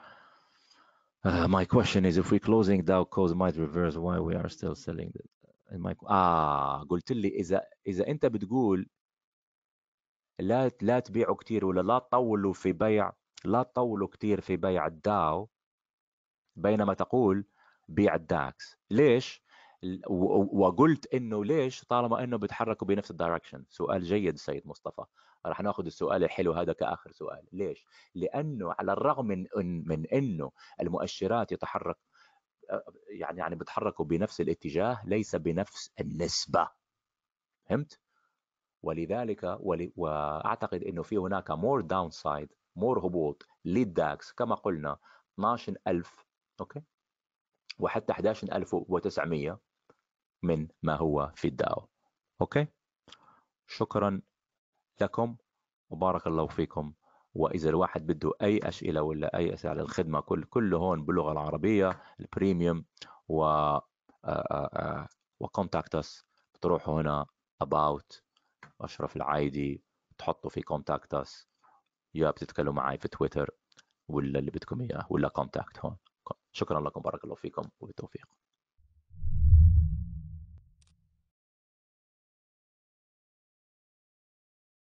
My question is if we closing Dow cause might reverse why we are still selling قلت لي اذا انت بتقول لا تبيعوا كثير ولا لا تطولوا كثير في بيع الداو، بينما تقول بيع الداكس. ليش؟ وقلت انه ليش طالما انه بيتحركوا بنفس الدايركشن. سؤال جيد سيد مصطفى، راح ناخذ السؤال الحلو هذا كاخر سؤال. ليش؟ لانه على الرغم من انه المؤشرات يتحرك يعني بيتحركوا بنفس الاتجاه ليس بنفس النسبة، فهمت؟ ولذلك واعتقد انه في هناك مور داون سايد، مور هبوط للداكس كما قلنا 12000 اوكي وحتى 11900 من ما هو في الداو. اوكي، شكرا لكم وبارك الله فيكم. واذا الواحد بده اي اسئله ولا اي اسئله على الخدمه كله هون باللغه العربيه البريميوم وكونتاكت اس، بتروحوا هنا about اشرف العايدي، تحطوا في كونتاكت اس، يا بتتكلموا معي في تويتر ولا اللي بدكم اياه ولا كونتاكت هون. شكرا لكم، بارك الله فيكم وبالتوفيق.